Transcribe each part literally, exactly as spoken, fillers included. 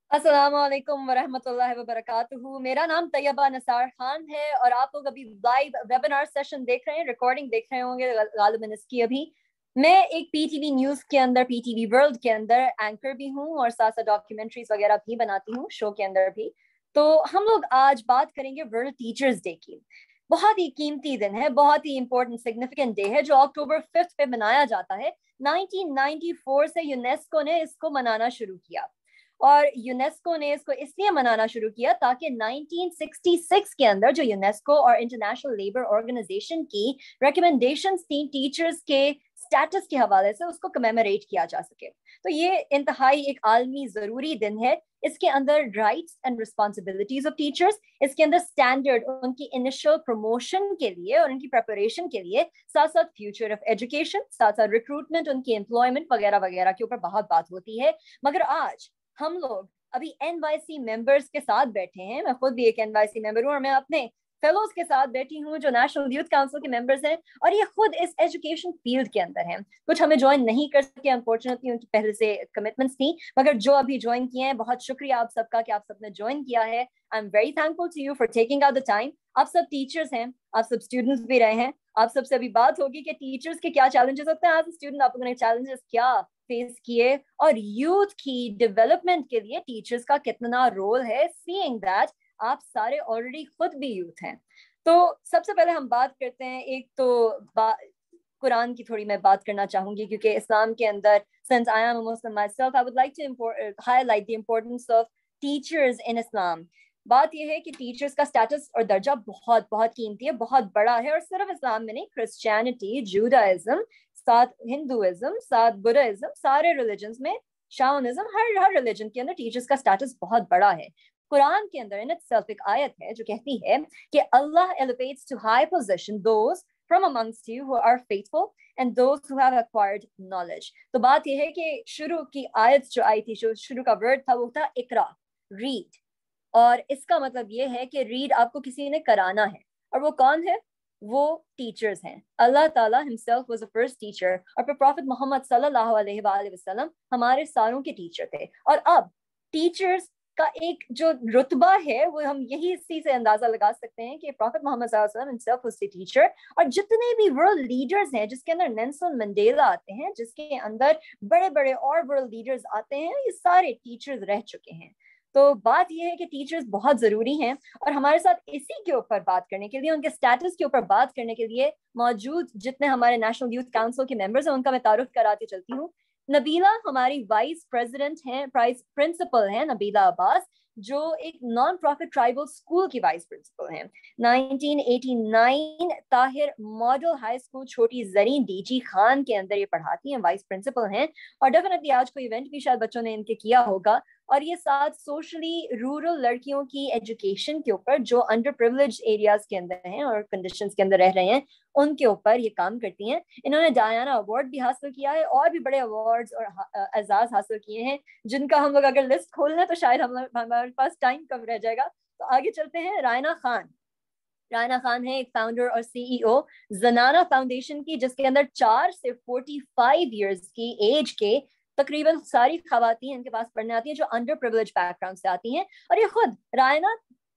अस्सलाम वालेकुम वरहमतुल्लाहि वबरकातुहू। मेरा नाम तैयबा नसार खान है और आप लोग अभी लाइव वेबिनार सेशन देख रहे हैं, रिकॉर्डिंग देख रहे होंगे गालिबन इसकी। अभी मैं एक पीटीवी न्यूज़ के अंदर, पीटीवी वर्ल्ड के अंदर एंकर भी हूँ और साथ साथ डॉक्यूमेंट्रीज वगैरह भी बनाती हूँ शो के अंदर भी। तो हम लोग आज बात करेंगे वर्ल्ड टीचर्स डे की। बहुत ही कीमती दिन है, बहुत ही इंपॉर्टेंट सिग्निफिकेंट डे है जो अक्टूबर फिफ्थ पे मनाया जाता है। नाइनटीन नाइंटी फोर से यूनेस्को ने इसको मनाना शुरू किया और यूनेस्को ने इसको इसलिए मनाना शुरू किया ताकि नाइनटीन सिक्सटी सिक्स के अंदर जो यूनेस्को और इंटरनेशनल लेबर ऑर्गेनाइजेशन की रिकमेंडेशंस थी टीचर्स के स्टेटस के हवाले से, उसको कमेमोरेट किया जा सके। तो ये इंतहाई एक आलमी ज़रूरी दिन है। इसके अंदर rights and responsibilities of teachers, इसके अंदर स्टैंडर्ड उनकी इनिशियल प्रमोशन के लिए और उनकी प्रिपरेशन के लिए, साथ साथ फ्यूचर ऑफ एजुकेशन, साथ साथ रिक्रूटमेंट, उनकी एम्प्लॉयमेंट वगैरह वगैरह के ऊपर बहुत बात होती है। मगर आज हम लोग अभी एनवाईसी मेंबर्स के साथ बैठे हैं। मैं खुद भी एक एनवाईसी मेंबर हूँ और मैं अपने फेलोज के साथ बैठी हूँ जो नेशनल यूथ काउंसिल के मेंबर्स हैं और ये खुद इस एजुकेशन फील्ड के अंदर हैं। कुछ हमें ज्वाइन नहीं कर सके अनफॉर्चुनेटली, उनकी पहले से कमिटमेंट्स थी, मगर जो अभी ज्वाइन किए हैं बहुत शुक्रिया आप सबका कि आप सबने ज्वाइन किया है। I am very thankful to you for taking out the time. आप सब टीचर्स हैं, आप सब स्टूडेंट्स भी रहे हैं, आप सबसे अभी बात होगी कि टीचर्स के क्या चैलेंजेस होते हैं। एज स्टूडेंट आप लोगों ने चैलेंजेस क्या फेस किए और यूथ की डेवलपमेंट के लिए टीचर्स का कितना रोल है, सीइंग दैट आप सारे ऑलरेडी खुद भी यूथ हैं। तो सबसे पहले हम बात करते हैं, एक तो कुरान की थोड़ी मैं बात करना चाहूंगी क्योंकि इस्लाम के अंदर, since I am a Muslim myself, I would like to import, highlight the importance of teachers in Islam. बात यह है कि टीचर्स का स्टेटस और दर्जा बहुत बहुत कीमती है, बहुत बड़ा है और सिर्फ इस्लाम में नहीं, क्रिश्चियनिटी, जूडाइज्म, साथ हिंदुइज्म, साथ बुद्धिज्म, सारे रिलीजन्स में, शाओनिज्म, हर हर रिलीजन के अंदर टीचर्स का स्टेटस बहुत बड़ा है। कुरान के अंदर इन इटसेल्फ एक आयत है जो कहती है कि अल्लाह elevates to high position those from amongst you who are faithful and those who have acquired knowledge. तो बात यह है कि शुरू की आयत जो आई थी, जो शुरू का वर्ड था वो था इकरा, रीड, और इसका मतलब ये है कि रीड आपको किसी ने कराना है और वो कौन है? वो टीचर्स हैं। अल्लाह ताला himself was the first teacher और फिर प्रॉफिट मोहम्मद सल्लल्लाहु अलैहि वसल्लम हमारे सारों के टीचर थे। और अब टीचर्स का एक जो रुतबा है वो हम यही इसी से अंदाजा लगा सकते हैं कि प्रॉफिट मोहम्मद सल्लल्लाहु अलैहि वसल्लम himself was the teacher। और जितने भी वर्ल्ड लीडर्स हैं, जिसके अंदर नेल्सन मंडेला आते हैं, जिसके अंदर बड़े बड़े और वर्ल्ड लीडर्स आते हैं, ये सारे टीचर्स रह चुके हैं। तो बात यह है कि टीचर्स बहुत ज़रूरी हैं और हमारे साथ इसी के ऊपर बात करने के लिए, उनके स्टेटस के ऊपर बात करने के लिए मौजूद जितने हमारे नेशनल यूथ काउंसिल के मेंबर्स हैं उनका मैं तारुफ कराती चलती हूँ। नबीला हमारी वाइस प्रेसिडेंट हैं, प्राइस प्रिंसिपल हैं नबीला अब्बास, जो एक नॉन प्रॉफिट ट्राइबल स्कूल की वाइस प्रिंसिपल हैं। Nineteen eighty nine Tahir model high school Choti Zareen DG Khan के अंदर ये पढ़ाती हैं, वाइस प्रिंसिपल हैं। और डेफिनेटली आज कोई इवेंट भी शायद बच्चों ने इनके किया होगा और ये साथ सोशली रूरल लड़कियों की एजुकेशन के ऊपर जो अंडर प्रिविलेज एरियाज के अंदर हैं और कंडीशंस के अंदर रह रहे हैं उनके ऊपर ये काम करती हैं। इन्होंने डायना अवार्ड भी हासिल किया है और भी बड़े अवार्ड्स और एजाज हासिल किए हैं जिनका हम लोग अगर लिस्ट खोल लें तो शायद हम हमारे पास टाइम कम रह जाएगा। तो आगे चलते हैं। रायना खान, रायना खान है एक फाउंडर और सीईओ जनाना फाउंडेशन की, जिसके अंदर चार से फोर्टी फाइव ईयर्स की एज के तकरीबन सारी खवातीन इनके पास पढ़ने आती हैं जो अंडर प्रिविलेज बैकग्राउंड से आती हैं। और ये खुद रायना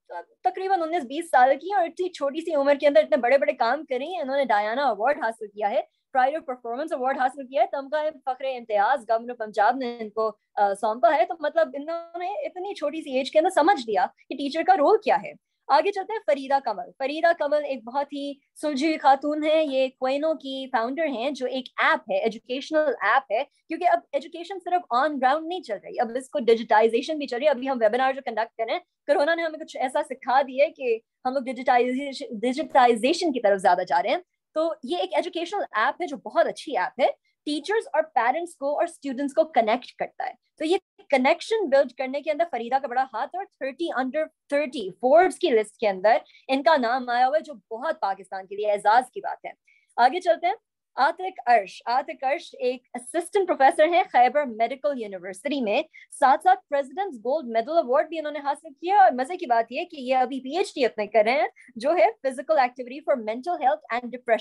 तकरीबन उन्नीस बीस साल की और इतनी छोटी सी उम्र के अंदर इतने बड़े बड़े काम कर रही हैं। इन्होंने डायना अवार्ड हासिल किया है, प्राइड ऑफ परफॉर्मेंस अवार्ड हासिल किया है, तमगा फखरे इम्तियाज गवर्नर पंजाब ने इनको सौंपा है। तो मतलब इन्होंने इतनी छोटी सी एज के अंदर समझ लिया कि टीचर का रोल क्या है। आगे चलते हैं। फरीदा कमल, फरीदा कमल एक बहुत ही सुलझी खातून है, ये क्वेनो की फाउंडर हैं जो एक ऐप है, एजुकेशनल ऐप है, क्योंकि अब एजुकेशन सिर्फ ऑन ग्राउंड नहीं चल रही, अब इसको डिजिटाइजेशन भी चल रही है। अभी हम वेबिनार जो कंडक्ट कर रहे हैं, कोरोना ने हमें कुछ ऐसा सिखा दिया है कि हम लोग डिजिटाइजेशन डिजिटाइजेशन की तरफ ज्यादा जा रहे हैं। तो ये एक एजुकेशनल ऐप है जो बहुत अच्छी ऐप है, टीचर्स और पेरेंट्स को और स्टूडेंट्स को कनेक्ट करता है। तो ये कनेक्शन बिल्ड करने के अंदर फरीदा का बड़ा हाथ, और थर्टी अंडर थर्टी फोर्ब्स की लिस्ट के अंदर इनका नाम आया हुआ है, जो बहुत पाकिस्तान के लिए एजाज की बात है। आगे चलते हैं। आतिक अर्श, आतिक अर्श एक असिस्टेंट प्रोफेसर हैं खैबर मेडिकल यूनिवर्सिटी में, साथ साथ प्रेसिडेंट्स गोल्ड मेडल अवार्ड भी इन्होंने हासिल किया। और मजे की बात यह कि ये अभी पीएचडी अपने कर रहे हैं जो है physical activity for mental health and depression.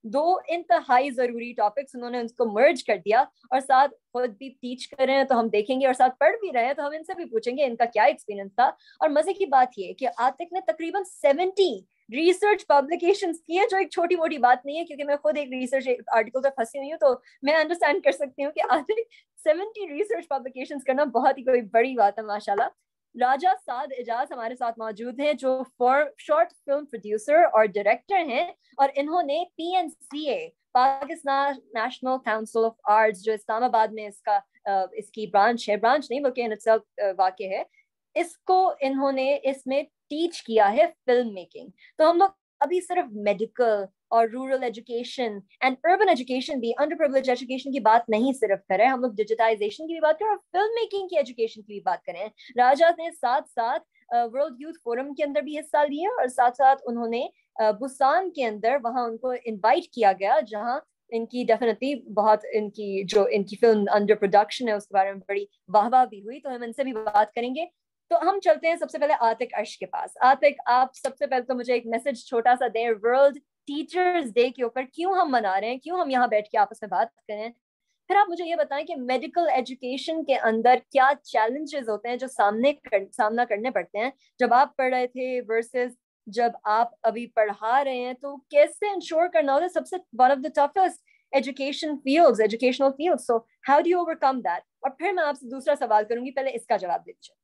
दो इंतहाई ज़रूरी टॉपिक्स उन्होंने उनको मर्ज कर दिया, और साथ खुद भी टीच कर रहे हैं तो हम देखेंगे, और साथ पढ़ भी रहे हैं तो हम इनसे भी पूछेंगे इनका क्या एक्सपीरियंस था। और मज़े की बात ये कि आतिक ने तकरीबन सेवेंटी रिसर्च पब्लिकेशंस की है, जो एक छोटी मोटी बात नहीं है, क्योंकि मैं खुद एक रिसर्च आर्टिकल पे फंसी हुई हूँ, तो मैं अंडरस्टैंड कर सकती हूँ कि आतिक सेवेंटी रिसर्च पब्लिकेशंस करना बहुत ही कोई बड़ी बात है माशाल्लाह। राजा साद एजाज हमारे साथ मौजूद हैं, जो शॉर्ट फिल्म प्रोड्यूसर और डायरेक्टर हैं, और इन्होंने P N C A, Pakistan national council of arts, जो इस्लामाबाद में इसका इसकी ब्रांच है, ब्रांच नहीं बल्कि इन इटसेल्फ वाक़ है, इसको इन्होंने इसमें टीच किया है फिल्म मेकिंग। तो हम लोग अभी सिर्फ मेडिकल और rural education and urban education भी, अंडर प्रिविलेज एजुकेशन की बात नहीं सिर्फ करें, हम लोग डिजिटाइजेशन की भी बात करें और फिल्म मेकिंग की एजुकेशन की भी बात करें। राजा ने साथ साथ वर्ल्ड यूथ फोरम के अंदर भी हिस्सा लिया, और साथ साथ उन्होंने बुसान के अंदर, वहाँ उनको इन्वाइट किया गया, जहाँ इनकी डेफिनेटली बहुत इनकी जो इनकी फिल्म अंडर प्रोडक्शन है उसके बारे में बड़ी वाहवाह भी हुई, तो हम इनसे भी बात करेंगे। तो हम चलते हैं सबसे पहले आतिक अर्श के पास। आतिक, आप सबसे पहले तो मुझे एक मैसेज छोटा सा दें, वर्ल्ड टीचर्स डे के ऊपर क्यों हम मना रहे हैं, क्यों हम यहाँ बैठ के आपस में बात करें। फिर आप मुझे ये बताएं कि मेडिकल एजुकेशन के अंदर क्या चैलेंजेस होते हैं जो सामने कर, सामना करने पड़ते हैं जब आप पढ़ रहे थे वर्सेस जब आप अभी पढ़ा रहे हैं, तो कैसे इंश्योर करना होता है, सबसे one of the toughest education fields, educational fields, so how do you overcome that. और फिर मैं आपसे दूसरा सवाल करूंगी, पहले इसका जवाब दीजिए।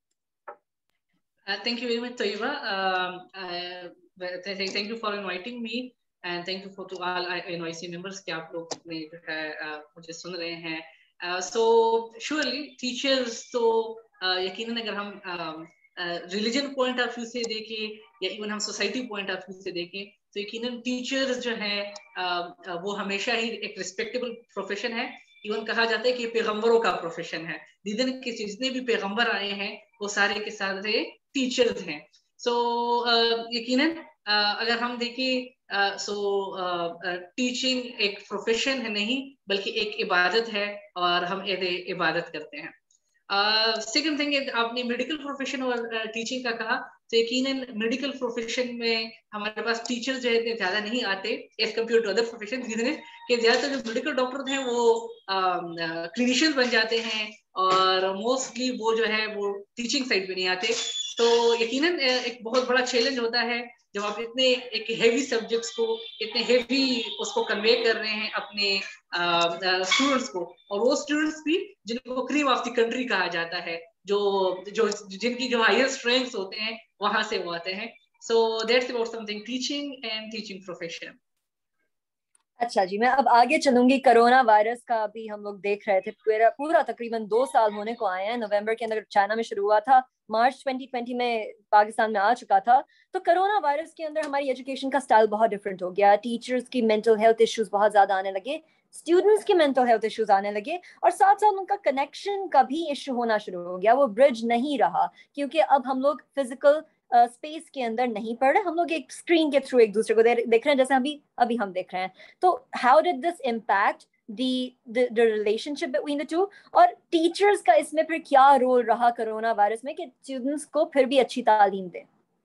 Uh, thank you very much, Taiba. Um, uh, th thank you for inviting me, and thank you for to all N Y C members कि आप लोग ने जो है uh, मुझे सुन रहे हैं. uh, so surely teachers तो uh, यकीनन अगर हम रिलीजन पॉइंट ऑफ व्यू से देखें या इवन हम सोसाइटी पॉइंट ऑफ व्यू से देखें तो यकीनन टीचर्स जो है uh, वो हमेशा ही एक रिस्पेक्टेबल प्रोफेशन है. इवन कहा जाता है कि पैगंबरों का प्रोफेशन है. दिन के जितने भी पैगंबर आए हैं वो सारे के सारे टीचर्स हैं. सो so, uh, यकीनन uh, अगर हम देखें सो टीचिंग एक प्रोफेशन है नहीं बल्कि एक इबादत है और हम इबादत करते हैं. सेकंड uh, थिंग, आपने मेडिकल प्रोफेशन और टीचिंग uh, का कहा, तो यकीनन मेडिकल प्रोफेशन में हमारे पास टीचर्स जो है ज्यादा नहीं आते as compare to other profession. कि ज्यादातर जो मेडिकल डॉक्टर हैं वो क्लिनिशियन uh, बन जाते हैं और मोस्टली वो जो है वो टीचिंग साइड पे नहीं आते. तो यकीनन एक बहुत बड़ा चैलेंज होता है जब आप इतने एक हेवी सब्जेक्ट्स को इतने हेवी उसको कन्वे कर रहे हैं अपने स्टूडेंट्स को, और वो स्टूडेंट्स भी जिनको क्रीम ऑफ द कंट्री कहा जाता है, जो जो जिनकी जो हाईएस्ट रैंक्स होते हैं वहां से वो आते हैं. So that's about something teaching and teaching profession. अच्छा जी, मैं अब आगे चलूंगी. कोरोना वायरस का अभी हम लोग देख रहे थे, पूरा पूरा तकरीबन दो साल होने को आए हैं. नवंबर के अंदर चाइना में शुरू हुआ था, मार्च ट्वेंटी ट्वेंटी में पाकिस्तान में आ चुका था. तो कोरोना वायरस के अंदर हमारी एजुकेशन का स्टाइल बहुत डिफरेंट हो गया. टीचर्स की मेंटल हेल्थ इश्यूज बहुत ज्यादा आने लगे, स्टूडेंट्स के मेंटल हेल्थ इश्यूज आने लगे, और साथ साथ उनका कनेक्शन का भी इशू होना शुरू हो गया. वो ब्रिज नहीं रहा, क्योंकि अब हम लोग फिजिकल स्पेस uh, के अंदर नहीं पढ़ रहे, हम लोग एक स्क्रीन के थ्रू एक दूसरे को देख रहे हैं, जैसे अभी अभी हम देख रहे हैं. तो how did this impact the the the relationship between the two, और टीचर्स का इसमें फिर क्या रोल रहा कोरोना वायरस में कि स्टूडेंट्स को फिर भी अच्छी तालीम दें?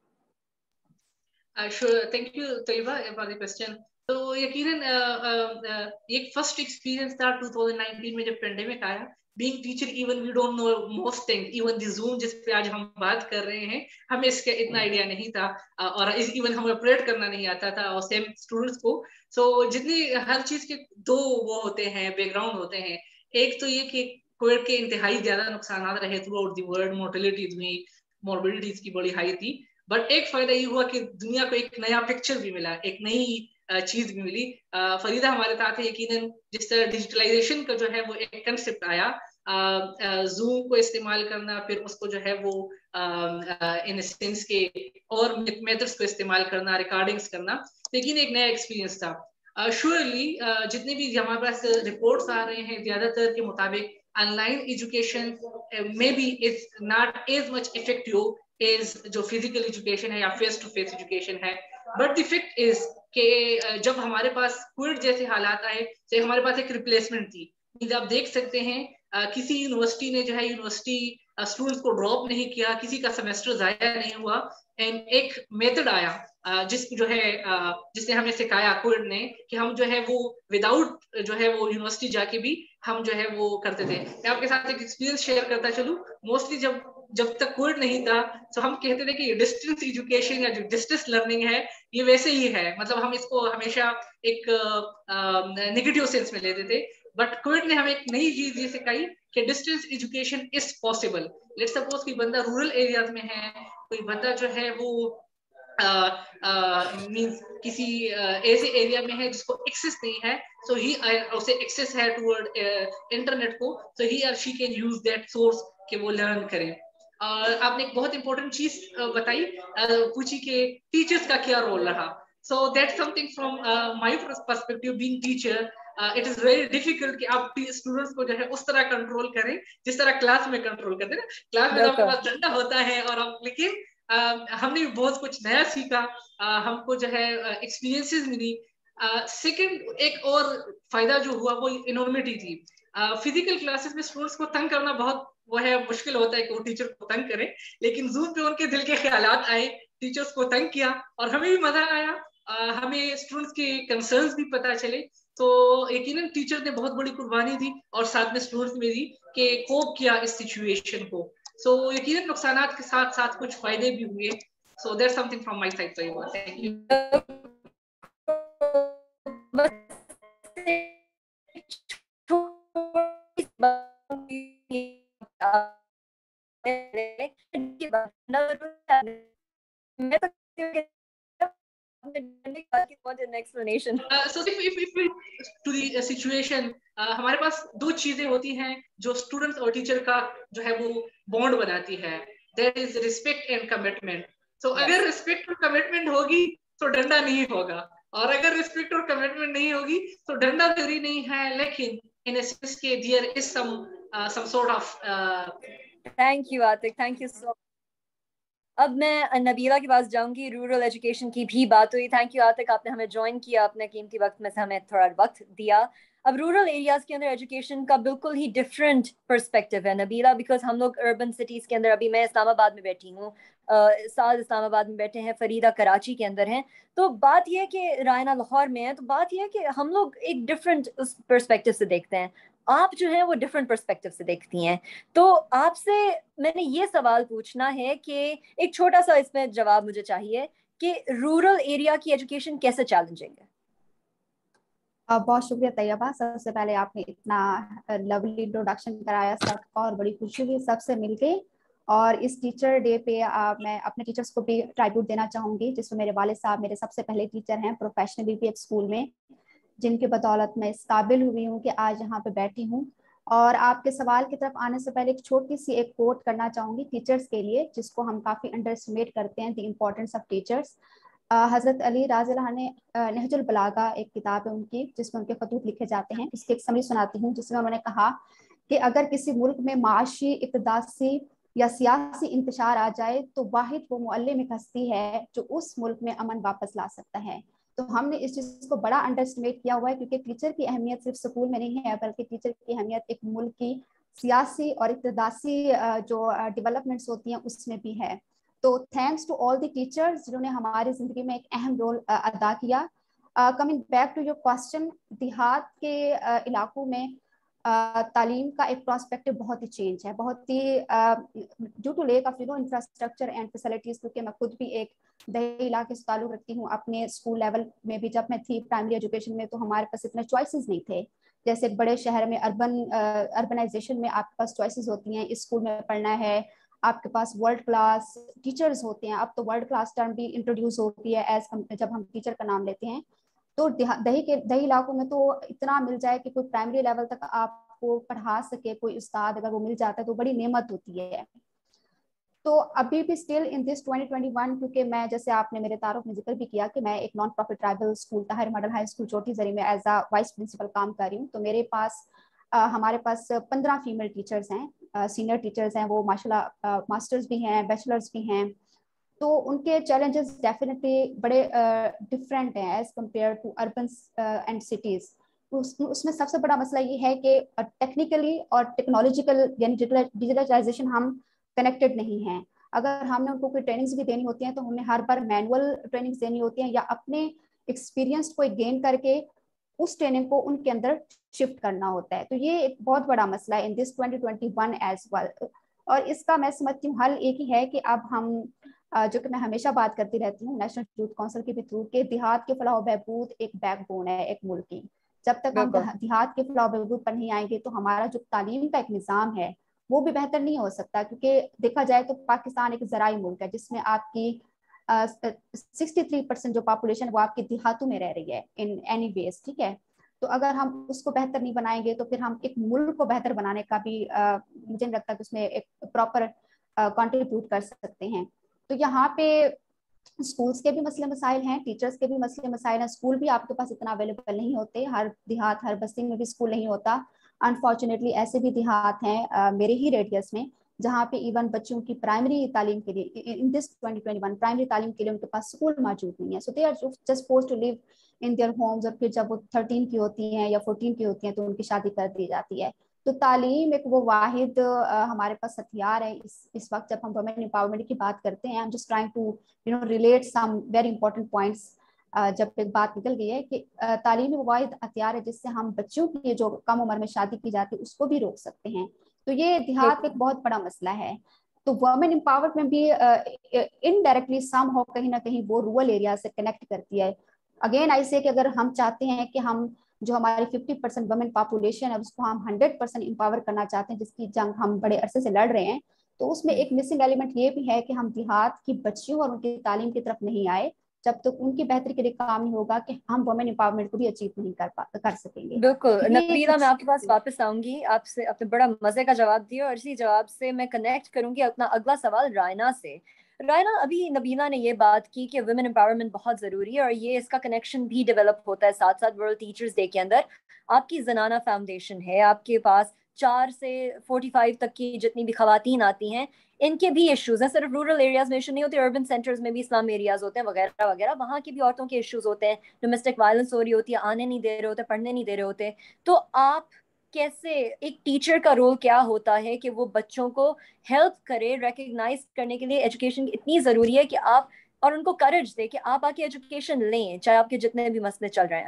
Sure, thank you Taiba for the question. तो यकीनन एक फर्स्ट एक्सपीरियंस था twenty nineteen में जब पेंडेमिक आया. Being teacher, even we don't know most things, even the Zoom जिस पे आज हम बात कर रहे हैं हमें इसका इतना आइडिया नहीं था, और इवन हमें ऑपरेट करना नहीं आता था, और सेम स्टूडेंट्स को. सो so, जितनी हर चीज के दो वो होते हैं, बैकग्राउंड होते हैं. एक तो ये कि कोविड के इंतहाई ज्यादा नुकसान रहे throughout the world, mortalities हुई, मॉर्बिडिटीज की बड़ी हाई थी. बट एक फायदा ये हुआ कि दुनिया को एक नया पिक्चर भी मिला, एक नई चीज भी मिली. फरीदा हमारे साथ है, यकीनन जिस तरह डिजिटलाइजेशन का जो है वो एक कंसेप्ट आया, जूम को इस्तेमाल करना, फिर उसको जो है वो इन सेंस के और मेथड्स को इस्तेमाल करना, रिकॉर्डिंग्स करना, लेकिन एक नया एक्सपीरियंस था. श्योरली uh, uh, जितने भी हमारे पास रिपोर्ट्स आ रहे हैं ज्यादातर के मुताबिक ऑनलाइन एजुकेशन में be is not as much effective as जो फिजिकल एजुकेशन है या फेस टू फेस एजुकेशन है. बट द फैक्ट इज कि जब हमारे पास कोविड जैसे हालात आए तो हमारे पास एक रिप्लेसमेंट थी. आप देख सकते हैं uh, किसी यूनिवर्सिटी ने जो है यूनिवर्सिटी स्टूडेंट्स को ड्रॉप नहीं किया, किसी का सेमेस्टर जाया नहीं हुआ, एंड एक मेथड आया जिस जो है जिसने हमें सिखाया कोड ने कि हम जो है वो विदाउट जो है वो यूनिवर्सिटी जाके भी हम जो है वो करते थे। मैं आपके साथ एक एक्सपीरियंस शेयर करता चलूं। मोस्टली जब जब तक कोविड नहीं था तो हम कहते थे कि डिस्टेंस एजुकेशन या जो डिस्टेंस लर्निंग है ये वैसे ही है, मतलब हम इसको हमेशा एक नेगेटिव सेंस में लेते थे। बट कोविड ने हमें एक नई चीज ये सिखाई कि distance education is possible. Let's suppose कोई बंदा रूरल एरियाज में है, कोई बंदा जो है वो मींस uh, uh, किसी ऐसे uh, एरिया में है जिसको एक्सेस नहीं है, सो ही उसे एक्सेस है टुवर्ड इंटरनेट को, सो ही और she can use that source कि वो लर्न करें। और uh, आपने एक बहुत इंपॉर्टेंट चीज uh, बताई, uh, पूछी कि टीचर्स का क्या रोल रहा। So that's something from my perspective being teacher, it is very difficult कि आप स्टूडेंट्स को जो है उस तरह कंट्रोल करें जिस तरह क्लास में कंट्रोल करते हैं ना। क्लास में आपके पास डंडा होता है और आप, लेकिन Uh, हमने भी बहुत कुछ नया सीखा, uh, हमको जो है एक्सपीरियंसेस uh, मिली। सेकंड uh, एक और फायदा जो हुआ वो इनोर्मिटी थी। फिजिकल uh, क्लासेस में स्टूडेंट्स को तंग करना बहुत वो है मुश्किल होता है कि वो टीचर को तंग करें, लेकिन जूम पे उनके दिल के ख्यालात आए, टीचर्स को तंग किया और हमें भी मजा आया, uh, हमें स्टूडेंट्स के कंसर्न्स भी पता चले। तो यकीनन टीचर ने बहुत बड़ी कुर्बानी दी और साथ में स्टूडेंट्स में दी कि कोप किया इस सिचुएशन को। सो so, यकीनन नुकसानात के साथ साथ कुछ फायदे भी हुए। So that's something from my side. Thank you. explanation. Uh, so if, if, if we, to the situation, uh, हमारे पास दो चीजें होती हैं जो स्टूडेंट्स और टीचर का जो है वो बॉन्ड बनाती है, that is respect and commitment. So अगर रिस्पेक्ट और कमिटमेंट होगी तो डंडा नहीं होगा, और अगर रिस्पेक्ट और कमिटमेंट नहीं होगी तो डंडा जरूरी नहीं है, लेकिन इन अ सेंस के there is some some sort of. Thank you Atiq, thank you so. अब मैं नबीला के पास जाऊंगी। रूरल एजुकेशन की भी बात हुई। थैंक यू आतिक, आपने हमें ज्वाइन किया, अपने कीमती वक्त में से हमें थोड़ा वक्त दिया। अब रूरल एरियाज के अंदर एजुकेशन का बिल्कुल ही डिफरेंट पर्सपेक्टिव है नबीला, बिकॉज हम लोग अर्बन सिटीज़ के अंदर, अभी मैं इस्लामाबाद में बैठी हूँ, साल इस्लामाबाद में बैठे हैं, फरीदा कराची के अंदर हैं, तो बात यह है कि रायना लाहौर में है, तो बात यह है कि हम लोग एक डिफरेंट उस पर्सपेक्टिव से देखते हैं, आप जो है वो डिफरेंट पर्सपेक्टिव से देखती हैं। तो आपसे मैंने ये सवाल पूछना है कि एक छोटा सा इसमें जवाब मुझे चाहिए कि रूरल एरिया की एजुकेशन कैसे चैलेंजिंग है। बहुत शुक्रिया तैयबा, सबसे पहले आपने इतना लवली इंट्रोडक्शन कराया, सबका और बड़ी खुशी हुई सबसे मिलके। और इस टीचर डे पे आ, मैं अपने टीचर्स को भी ट्राइब्यूट देना चाहूँगी, जिसमें मेरे वाले साहब मेरे सबसे पहले टीचर हैं प्रोफेशनली भी एक स्कूल में, जिनके बदौलत मैं इस काबिल हुई हूँ कि आज यहाँ पे बैठी हूँ। और आपके सवाल की तरफ आने से पहले एक छोटी सी एक कोट करना चाहूँगी टीचर्स के लिए, जिसको हम काफ़ी अंडर एस्टिमेट करते हैं, द इम्पोर्टेंस ऑफ टीचर्स। हज़रत अली राज़ियल्लाहु अन्हु ने नहजुल बलागा एक किताब है उनकी, जिसमें उनके खतूत लिखे जाते हैं, इसकी एक समरी सुनाती हूँ, जिसमें उन्होंने कहा कि अगर किसी मुल्क में माशी, इक़्तिदासी या सियासी इंतशार आ जाए तो वाहिद वो मुअल्लिम एक हस्ती है जो उस मुल्क में अमन वापस ला सकता है। तो हमने इस चीज़ को बड़ा अंडर एस्टिमेट किया हुआ है, क्योंकि टीचर की अहमियत सिर्फ स्कूल में नहीं है, बल्कि टीचर की अहमियत एक मुल्क की सियासी और इक़्तिदासी जो डेवलपमेंट्स होती हैं उसमें भी है। तो thanks to all the teachers जिन्होंने हमारी ज़िंदगी में एक अहम रोल अदा किया। Coming back to your question, देहात के uh, इलाकों में uh, तालीम का एक प्रोस्पेक्टिव बहुत ही चेंज है, बहुत ही due to lack of you know infrastructure and facilities, क्योंकि मैं खुद भी एक दही इलाके से ताल्लुक़ रखती हूँ। अपने स्कूल लेवल में भी जब मैं थी प्राइमरी एजुकेशन में, तो हमारे पास इतने चॉइसेस नहीं थे, जैसे बड़े शहर में अर्बन अर्बनाइजेशन में आपके पास चॉइसेस होती हैं, इस स्कूल में पढ़ना है, आपके पास वर्ल्ड क्लास टीचर्स होते हैं। अब तो वर्ल्ड क्लास टर्म भी इंट्रोड्यूस होती है एज हम जब हम टीचर का नाम लेते हैं। तो दही के दही इलाकों में तो इतना मिल जाए कि कोई प्राइमरी लेवल तक आपको पढ़ा सके, कोई उस्ताद अगर वो मिल जाता है तो बड़ी नेमत होती है। तो अभी भी still in this twenty twenty one, क्योंकि मैं, जैसे आपने मेरे तारुफ में जिक्र भी किया कि मैं एक non profit tribal school Tahir model high school Choti Zari में एज अ वाइस प्रिंसिपल काम कर रही हूँ, तो मेरे पास Uh, हमारे पास पंद्रह फीमेल टीचर्स हैं, सीनियर uh, टीचर्स हैं, वो माशाल्लाह मास्टर्स भी हैं, बैचलर्स भी हैं। तो उनके चैलेंजेस डेफिनेटली बड़े डिफरेंट uh, हैं as compare to urban and cities, اس میں سب سے بڑا مسئلہ یہ ہے کہ ٹیکنیکلی اور ٹیکنالوجیکل یعنی ڈیجیٹلائزیشن ہم کنیکٹڈ نہیں ہیں. اگر ہم نے ان کو کوئی ٹریننگز بھی دینی ہوتی ہیں تو ہمیں ہر بار مینول ٹریننگز دینی ہوتی ہیں یا اپنے ایکسپیرینس کو گین کر کے اس ٹریننگ کو ان کے اندر شفٹ کرنا ہوتا ہے. تو یہ ایک بہت بڑا مسئلہ ہے in this twenty twenty one as well. اور اس کا میں سمجھتی ہوں حل ایک ہی ہے کہ اب ہم جو کہ میں ہمیشہ بات کرتی رہتی ہوں نیشنل یوتھ کونسل کے بھی تھرو کہ دیہات کے فلاح و بہبود ایک بیک بون ہے ایک ملک کی. جب تک ہم دیہات کے فلاح و بہبود پر نہیں آئیں گے تو ہمارا جو تعلیم کا ایک نظام ہے وہ بھی بہتر نہیں ہو سکتا, کیونکہ دیکھا جائے تو پاکستان ایک زرعی ملک ہے جس میں آپ کی سکسٹی تھری پرسینٹ جو پاپولیشن وہ آپ کے دیہاتوں میں رہ رہی ہے ان اینی ویز. ٹھیک ہے, تو اگر ہم اس کو بہتر نہیں بنائیں گے تو پھر ہم ایک ملک کو بہتر بنانے کا بھی مجھے نہیں لگتا کہ اس میں ایک پراپر کنٹریبیوٹ کر سکتے ہیں. تو یہاں پہ اسکولس کے بھی مسئلے مسائل ہیں, ٹیچرس کے بھی مسئلے مسائل ہیں. اسکول بھی آپ کے پاس اتنا اویلیبل نہیں ہوتے, ہر دیہات ہر بستی میں بھی اسکول نہیں ہوتا. انفارچونیٹلی ایسے بھی دیہات ہیں میرے ہی ریڈیس میں جہاں پہ ایون بچوں کی پرائمری تعلیم کے لیے in this twenty twenty one primary تعلیم کے لیے ان کے پاس اسکول موجود نہیں ہے. So they are just forced to leave in their homes, اور پھر جب وہ تھرٹین کی ہوتی ہیں یا فورٹین کی ہوتی ہیں تو ان کی شادی کر دی جاتی ہے. تو تعلیم ایک وہ واحد ہمارے پاس ہتھیار ہے اس اس وقت جب ہم ویمن امپاورمنٹ کی بات کرتے ہیں. I'm just trying to you know relate some very important points. جب ایک بات نکل گئی ہے کہ تعلیم وہ واحد ہتھیار ہے جس سے ہم بچوں کی جو کم عمر میں شادی کی جاتی ہے اس کو بھی روک سکتے ہیں. تو یہ دیہات ایک بہت بڑا مسئلہ ہے. تو وومن امپاورمنٹ میں بھی انڈائریکٹلی سم ہو کہیں نہ کہیں وہ رورل ایریا سے کنیکٹ کرتی ہے. اگین آئی سے کہ اگر ہم چاہتے ہیں کہ ہم جو ہماری ففٹی پرسینٹ وومن پاپولیشن ہے اس کو ہم ہنڈریڈ پرسینٹ امپاور کرنا چاہتے ہیں, جس کی جنگ ہم بڑے عرصے سے لڑ رہے ہیں, تو اس میں ایک مسنگ ایلیمنٹ یہ بھی ہے کہ ہم دیہات کی بچیوں اور ان کی تعلیم کی طرف نہیں آئے جب تک ان کی بہتری کے لیے کام نہیں ہوگا کہ ہم وومن امپاورمنٹ کو بھی اچیو نہیں کر پا کر سکیں گے. بالکل نبیلہ, میں آپ کے پاس واپس آؤں گی. آپ سے آپ نے بڑا مزے کا جواب دیا, اور اسی جواب سے میں کنیکٹ کروں گی اپنا اگلا سوال رائنا سے. رائنا, ابھی نبیلہ نے یہ بات کی کہ ویمن امپاورمنٹ بہت ضروری ہے, اور یہ اس کا کنیکشن بھی ڈیولپ ہوتا ہے ساتھ ساتھ ورلڈ ٹیچرز ڈے کے اندر. آپ کی زنانہ فاؤنڈیشن ہے, آپ کے پاس چار سے فورٹی فائیو تک کی جتنی بھی خواتین آتی ہیں ان کے بھی ایشوز ہیں. صرف رورل ایریاز میں ایشو نہیں ہوتے, اربن سینٹرز میں بھی اسلام ایریاز ہوتے ہیں وغیرہ وغیرہ, وہاں کی بھی عورتوں کے ایشوز ہوتے ہیں, ڈومیسٹک وائلنس ہو رہی ہوتی ہے, آنے نہیں دے رہے ہوتے, پڑھنے نہیں دے رہے ہوتے. تو آپ کیسے, ایک ٹیچر کا رول کیا ہوتا ہے کہ وہ بچوں کو ہیلپ کرے ریکگنائز کرنے کے لیے ایجوکیشن اتنی ضروری ہے کہ آپ اور ان کو کریج دے کہ آپ آ کے ایجوکیشن لیں چاہے آپ کے جتنے بھی مسئلے چل رہے ہیں.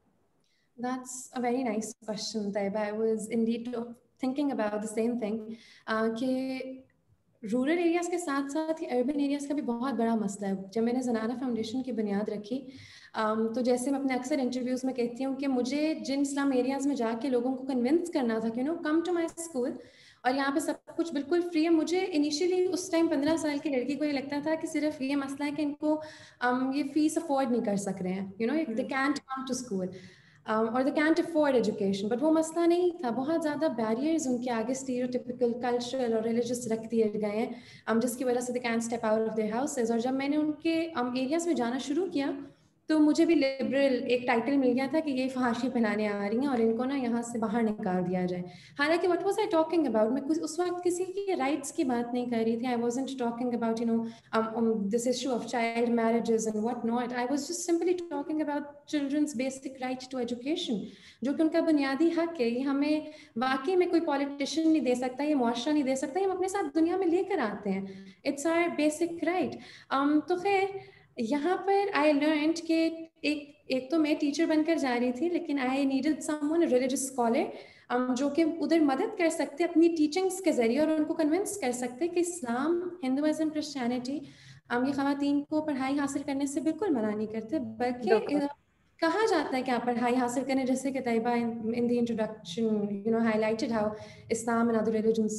That's a very nice question, Taiba. I was indeed thinking about the same thing. Uh, کہ رورل ایریاز کے ساتھ ساتھ ہی اربن ایریاز کا بھی بہت بڑا مسئلہ ہے. جب میں نے زنانہ فاؤنڈیشن کی بنیاد رکھی um, تو جیسے میں اپنے اکثر انٹرویوز میں کہتی ہوں کہ مجھے جن اسلام ایریاز میں جا کے لوگوں کو کنونس کرنا تھا کہ you know come to my school, اور یہاں پہ سب کچھ بالکل فری ہے. مجھے انیشیلی اس ٹائم پندرہ سال کی لڑکی کو یہ لگتا تھا کہ صرف یہ مسئلہ ہے کہ ان کو um, یہ فیس افورڈ نہیں کر سک رہے ہیں, you know they can't come to school اور they can't afford education. But وہ مسئلہ نہیں تھا, بہت زیادہ بیریئرز ان کے آگے اسٹیریوٹیپیکل کلچرل اور ریلیجس رکھ دیے گئے ہیں جس کی وجہ سے they can't step out of their houses. اور جب میں نے ان کے ایریاز میں جانا شروع کیا تو مجھے بھی لبرل ایک ٹائٹل مل گیا تھا کہ یہ فحاشی پھیلانے آ رہی ہیں اور ان کو نا یہاں سے باہر نکال دیا جائے. حالانکہ what was I talking about, میں اس وقت کسی کی رائٹس کی بات نہیں کر رہی تھی. I wasn't talking about you know this issue of child marriages and what not. I was just simply talking about children's basic right to education, جو کہ ان کا بنیادی حق ہے. یہ ہمیں واقعی میں کوئی پولیٹیشین نہیں دے سکتا, یہ معاشرہ نہیں دے سکتا, یہ ہم اپنے ساتھ دنیا میں لے کر آتے ہیں. It's our basic right. تو خیر یہاں پر آئی لرنڈ کہ ایک ایک تو میں ٹیچر بن کر جا رہی تھی, لیکن I needed someone religious scholar جو کہ ادھر مدد کر سکتے اپنی ٹیچنگس کے ذریعے اور ان کو کنونس کر سکتے کہ اسلام, ہندوازم, کرسچینٹی یہ خواتین کو پڑھائی حاصل کرنے سے بالکل منع نہیں کرتے, بلکہ کہا جاتا ہے کہ آپ پڑھائی حاصل کریں. جیسے کہ Tayyaba in the introduction you know highlighted how Islam and other religions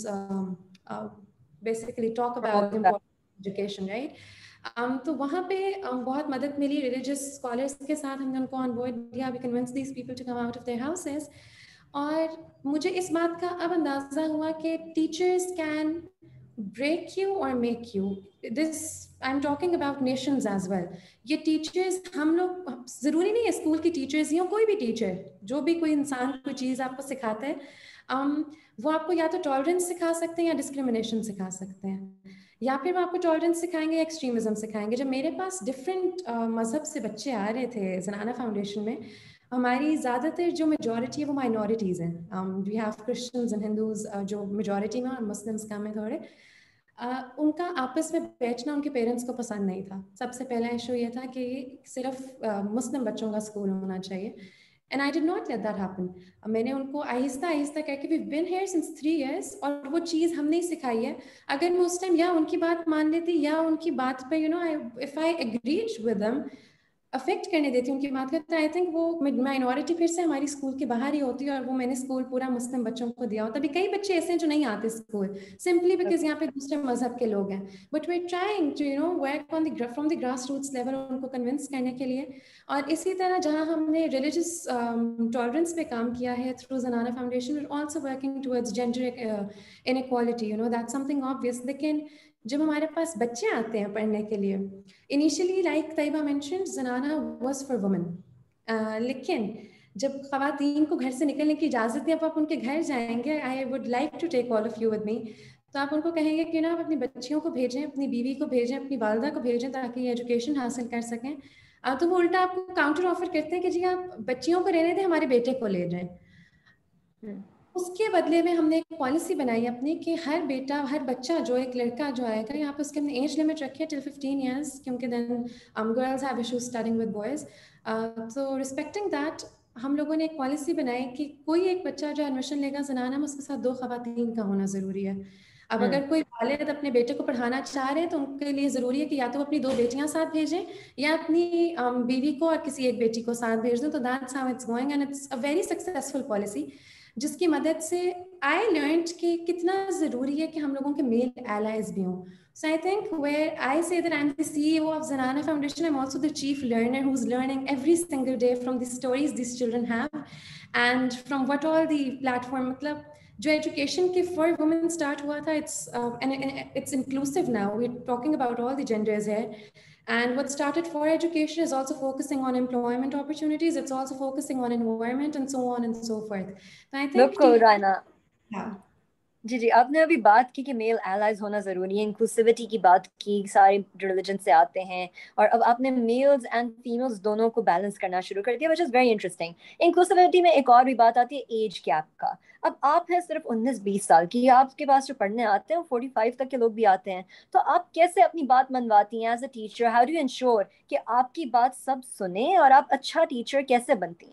basically talk about education, right. Um, تو وہاں پہ um, بہت مدد ملی ریلیجس اسکالرس کے ساتھ. ہم نے ان کو آن بورڈ دیا, we convince these people to come out of their houses. اور مجھے اس بات کا اب اندازہ ہوا کہ teachers can break you or make you. This I am talking about nations as well. یہ ٹیچرز ہم لوگ, ضروری نہیں ہے اسکول کی ٹیچرز ہی ہوں, کوئی بھی ٹیچر, جو بھی کوئی انسان کوئی چیز آپ کو سکھاتا ہے um, وہ آپ کو یا تو ٹالرنس سکھا سکتے ہیں یا ڈسکریمنیشن سکھا سکتے ہیں, یا پھر وہ آپ کو ٹالرنس سکھائیں گے یا ایکسٹریمزم سکھائیں گے. جب میرے پاس ڈفرینٹ مذہب سے بچے آ رہے تھے زنانہ فاؤنڈیشن میں, ہماری زیادہ تر جو میجورٹی ہے وہ مائنورٹیز ہیں. We have Christians and Hindus جو میجورٹی میں اور مسلمس کم ہیں تھوڑے. Uh, ان کا آپس میں بیٹھنا ان کے پیرنٹس کو پسند نہیں تھا. سب سے پہلا ایشو یہ تھا کہ صرف uh, مسلم بچوں کا اسکول ہونا چاہیے. And I did not let that happen. میں نے ان کو آہستہ آہستہ کہہ کے we've been here since three years اور وہ چیز ہم نے سکھائی ہے. اگر میں اس ٹائم یا ان کی بات مان لیتی یا ان کی بات پہ you know I, if I agreed with them affect کرنے دیتی ان کی بات کرتے آئی تھنک وہ مائنورٹی پھر سے ہماری اسکول کے باہر ہی ہوتی ہے اور وہ میں نے اسکول پورا مسلم بچوں کو دیا ہوتا. ابھی کئی بچے ایسے ہیں جو نہیں آتے اسکول سمپلی بیکاز یہاں پہ دوسرے مذہب کے لوگ ہیں. But we are trying to you know work on the from the grass roots level ان کو کنونس کرنے کے لیے. اور اسی طرح جہاں ہم نے ریلیجیس ٹالرنس پہ کام کیا ہے through Zanana foundation also working towards gender inequality you know that something obvious. لیکن جب ہمارے پاس بچے آتے ہیں پڑھنے کے لیے initially like Tayyaba mention Zanana was for women. لیکن جب خواتین کو گھر سے نکلنے کی اجازت دی اب آپ ان کے گھر جائیں گے I would like to take all of you with me تو آپ ان کو کہیں گے کہ نا آپ اپنی بچیوں کو بھیجیں اپنی بیوی کو بھیجیں اپنی والدہ کو بھیجیں تاکہ یہ ایجوکیشن حاصل کر سکیں. تو وہ الٹا آپ کو کاؤنٹر آفر کرتے ہیں کہ جی آپ بچیوں کو رہنے دیں ہمارے بیٹے کو لے جائیں. اس کے بدلے میں ہم نے ایک پالیسی بنائی اپنی کہ ہر بیٹا ہر بچہ جو ایک لڑکا جو آئے گا یہاں پہ اس کے ہم نے ایج لمٹ رکھی ہے ٹل ففٹین ایئرس کیونکہ then girls have issues starting with boys. So respecting that ہم لوگوں نے ایک پالیسی بنائی کہ کوئی ایک بچہ جو ایڈمیشن لے گا زنانہ میں اس کے ساتھ دو خواتین کا ہونا ضروری ہے. اب اگر کوئی والد اپنے بیٹے کو پڑھانا چاہ رہے ہیں تو ان کے لیے ضروری ہے کہ یا تو اپنی دو بیٹیاں ساتھ بھیجیں یا اپنی بیوی کو اور کسی ایک بیٹی کو ساتھ بھیج دیں. تو that's how it's going and it's a very successful policy جس کی مدد سے آئی لرنڈ کہ کتنا ضروری ہے کہ ہم لوگوں کے میل ایلائز بھی ہوں. So I think where I say that I'm the C E O of Zanana Foundation, I'm also the chief learner who's learning every single day from the stories these children have and from what all the platform, matlab, jo education ke for women start hua tha, it's uh, and, and it's inclusive now. We're talking about all the genders here. And what started for education is also focusing on employment opportunities. It's also focusing on environment and so on and so forth. So I think بالکل Raina. yeah. جی جی آپ نے ابھی بات کی کہ میل allies ہونا ضروری ہے انکلوسیوٹی کی بات کی سارے ریلیجن سے آتے ہیں اور اب آپ نے میلز اینڈ فیمیلز دونوں کو بیلنس کرنا شروع کر دیا which is very interesting. Inclusivity میں ایک اور بھی بات آتی ہے ایج گیپ کا. اب آپ ہیں صرف انیس بیس سال کی آپ کے پاس جو پڑھنے آتے ہیں وہ فورٹی فائیو تک کے لوگ بھی آتے ہیں تو آپ کیسے اپنی بات منواتی ہیں as a teacher? How do you ensure کہ آپ کی بات سب سنیں اور آپ اچھا ٹیچر کیسے بنتی ہیں؟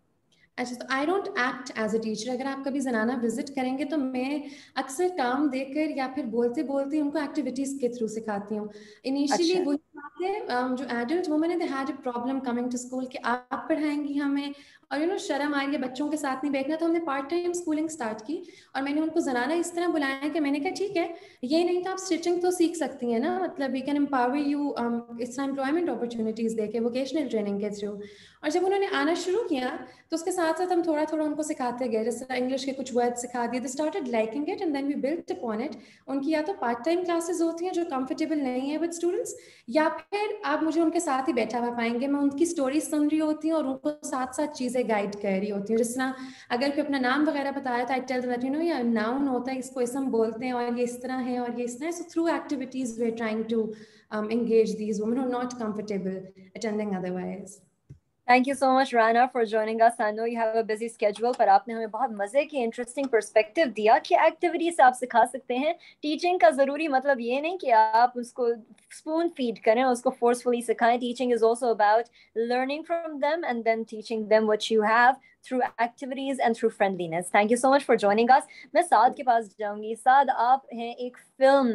اچھا تو I don't act as a teacher. اگر آپ کبھی زنانہ وزٹ کریں گے تو میں اکثر کام دے کر یا پھر بولتے بولتے ان کو ایکٹیویٹیز کے تھرو سکھاتی ہوں. انیشیلی وہی بات ہے جو ایڈلٹ وومن ہے they had a problem coming to school کہ آپ پڑھائیں گی ہمیں اور یو نو شرم آ رہی ہے بچوں کے ساتھ نہیں بیٹھنا. تو ہم نے پارٹ ٹائم اسکولنگ اسٹارٹ کی اور میں نے ان کو زنانہ اس طرح بلایا کہ میں نے کہا ٹھیک ہے یہ نہیں تو آپ اسٹچنگ تو سیکھ سکتی ہیں نا, مطلب وی کین امپاور یو اس طرح امپلائمنٹ اپرچونیٹیز دے کے ووکیشنل ٹریننگ کے تھرو. اور جب انہوں نے آنا شروع کیا تو اس کے ساتھ ساتھ ہم تھوڑا تھوڑا ان کو سکھاتے گئے. جیسے انگلش کے کچھ ورڈ سکھا دیے. They started liking it and then we built upon it. ان کی یا تو پارٹ ٹائم کلاسز ہوتی ہیں جو کمفرٹیبل نہیں ہے ود اسٹوڈنٹس یا پھر آپ مجھے ان کے ساتھ ہی بیٹھا ہوا پائیں گے. میں ان کی اسٹوریز سن رہی ہوتی ہوں اور ان کو ساتھ ساتھ چیزیں گائڈ کر رہی ہوتی ہوں. جس طرح اگر کوئی اپنا نام وغیرہ بتایا تھا I tell them that you know یہ ناؤن ہوتا ہے اس کو اسم بولتے ہیں اور یہ اس طرح ہے اور یہ اس طرح. So through activities we are trying to engage these women who are not comfortable attending otherwise. Thank you so much Rana for joining us. I know you have a busy schedule پر آپ نے ہمیں بہت مزے کی interesting perspective دیا کہ activity سے آپ سکھا سکتے ہیں. ٹیچنگ کا ضروری مطلب یہ نہیں کہ آپ اس کو اسپون فیڈ کریں اس کو فورسفلی سکھائیں. Teaching is also about learning from them and then teaching them what you have through activities and through friendliness. Thank you so much for joining us. میں سعد کے پاس جاؤں گی. سعد آپ ہیں ایک film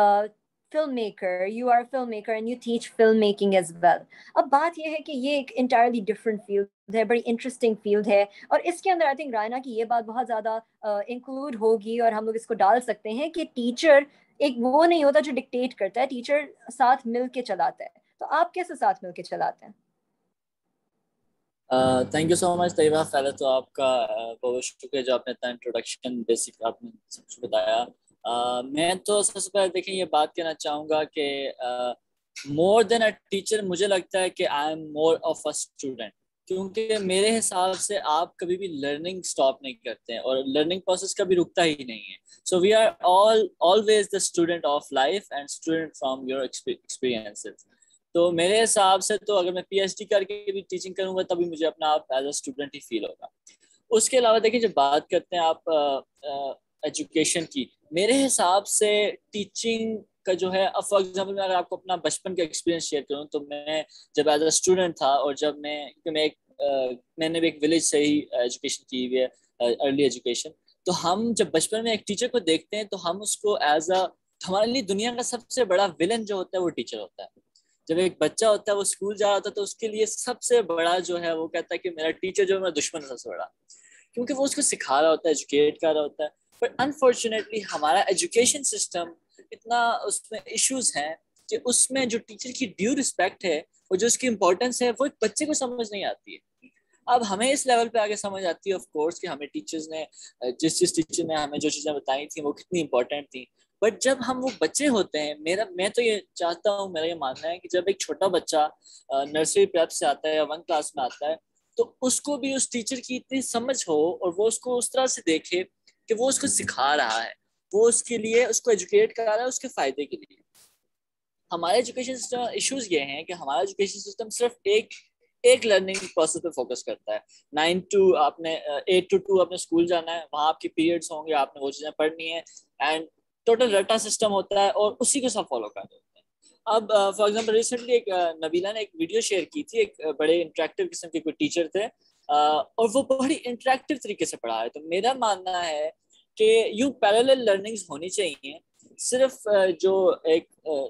film maker, you are a filmmaker and you teach filmmaking as well. اب بات یہ ہے کہ یہ ایک entirely different field ہے, بڑی interesting field ہے اور اس کے اندر I think رائنا کی یہ بات بہت زیادہ include ہوگی اور ہم لوگ اس کو ڈال سکتے ہیں کہ ٹیچر ایک وہ نہیں ہوتا جو ڈکٹیٹ کرتا ہے, ٹیچر ساتھ مل کے چلاتا ہے. تو آپ کیسے ساتھ مل کے چلاتے ہیں؟ Thank you so much Tayyaba. پہلے تو آپ کا بہت شکریہ جو آپ نے اتنا انٹروڈکشن بیسک آپ نے سب کچھ بتایا. Uh, میں تو سب سے پہلے دیکھیں یہ بات کہنا چاہوں گا کہ مور دین اے ٹیچر مجھے لگتا ہے کہ I am more of a student, کیونکہ میرے حساب سے آپ کبھی بھی لرننگ اسٹاپ نہیں کرتے ہیں اور لرننگ پروسیس کبھی رکتا ہی نہیں ہے. So we are all always the student of life and student from your experiences. تو میرے حساب سے تو اگر میں پی ایچ ڈی کر کے بھی ٹیچنگ کروں گا تبھی مجھے اپنا آپ ایز اے اسٹوڈنٹ ہی فیل ہوگا. اس کے علاوہ دیکھیں جب بات کرتے ہیں آپ ایجوکیشن کی, میرے حساب سے ٹیچنگ کا جو ہے, فار ایگزامپل میں اگر آپ کو اپنا بچپن کا ایکسپیرینس شیئر کروں تو میں جب ایز اے اسٹوڈنٹ تھا اور جب میں کیونکہ میں ایک میں نے بھی ایک ولیج سے ہی ایجوکیشن کی ہوئی ہے, ارلی ایجوکیشن, تو ہم جب بچپن میں ایک ٹیچر کو دیکھتے ہیں تو ہم اس کو ایز اے, ہمارے لیے دنیا کا سب سے بڑا ولن جو ہوتا ہے وہ ٹیچر ہوتا ہے. جب ایک بچہ ہوتا ہے وہ اسکول جا رہا ہوتا ہے تو اس کے لیے سب سے بڑا جو ہے وہ کہتا ہے کہ میرا ٹیچر جو ہے میرا دشمن ہے سب سے بڑا, کیونکہ وہ اس کو سکھا رہا ہوتا ہے, ایجوکیٹ کر رہا ہوتا ہے. بٹ انفارچونیٹلی ہمارا ایجوکیشن سسٹم اتنا اس میں ایشوز ہیں کہ اس میں جو ٹیچر کی ڈیو رسپیکٹ ہے اور جو اس کی امپورٹنس ہے وہ ایک بچے کو سمجھ نہیں آتی ہے. اب ہمیں اس لیول پہ آگے سمجھ آتی ہے آف کورس کہ ہمیں ٹیچرز نے جس جس ٹیچر نے ہمیں جو چیزیں بتائی تھیں وہ کتنی امپورٹنٹ تھیں. بٹ جب ہم وہ بچے ہوتے ہیں, میرا میں تو یہ چاہتا ہوں, میرا یہ ماننا ہے کہ جب ایک چھوٹا بچہ نرسری پریپ سے آتا ہے یا ون کلاس میں آتا ہے تو اس کو بھی اس ٹیچر کی اتنی سمجھ ہو اور وہ اس کو اس طرح سے دیکھے کہ وہ اس کو سکھا رہا ہے, وہ اس کے لیے اس کو ایجوکیٹ کرا رہا ہے اس کے فائدے کے لیے. ہمارے ایجوکیشن سسٹم ایشوز یہ ہیں کہ ہمارا ایجوکیشن سسٹم صرف ایک ایک لرننگ پروسیس پہ فوکس کرتا ہے. نائن ٹو آپ نے ایٹ ٹو ٹو آپ نے اسکول جانا ہے, وہاں آپ کی پیریڈس ہوں گے, آپ نے وہ چیزیں پڑھنی ہیں, اینڈ ٹوٹل رٹا سسٹم ہوتا ہے اور اسی کو سب فالو کرتے ہوتے ہیں. اب فار ایگزامپل ریسنٹلی ایک نبیلہ نے ایک ویڈیو شیئر کی تھی, ایک بڑے انٹریکٹیو قسم کے کوئی ٹیچر تھے اور وہ بڑی انٹریکٹیو طریقے سے پڑھا ہے. تو میرا ماننا ہے کہ یوں پیرالل لرننگز ہونی چاہیے, صرف جو ایک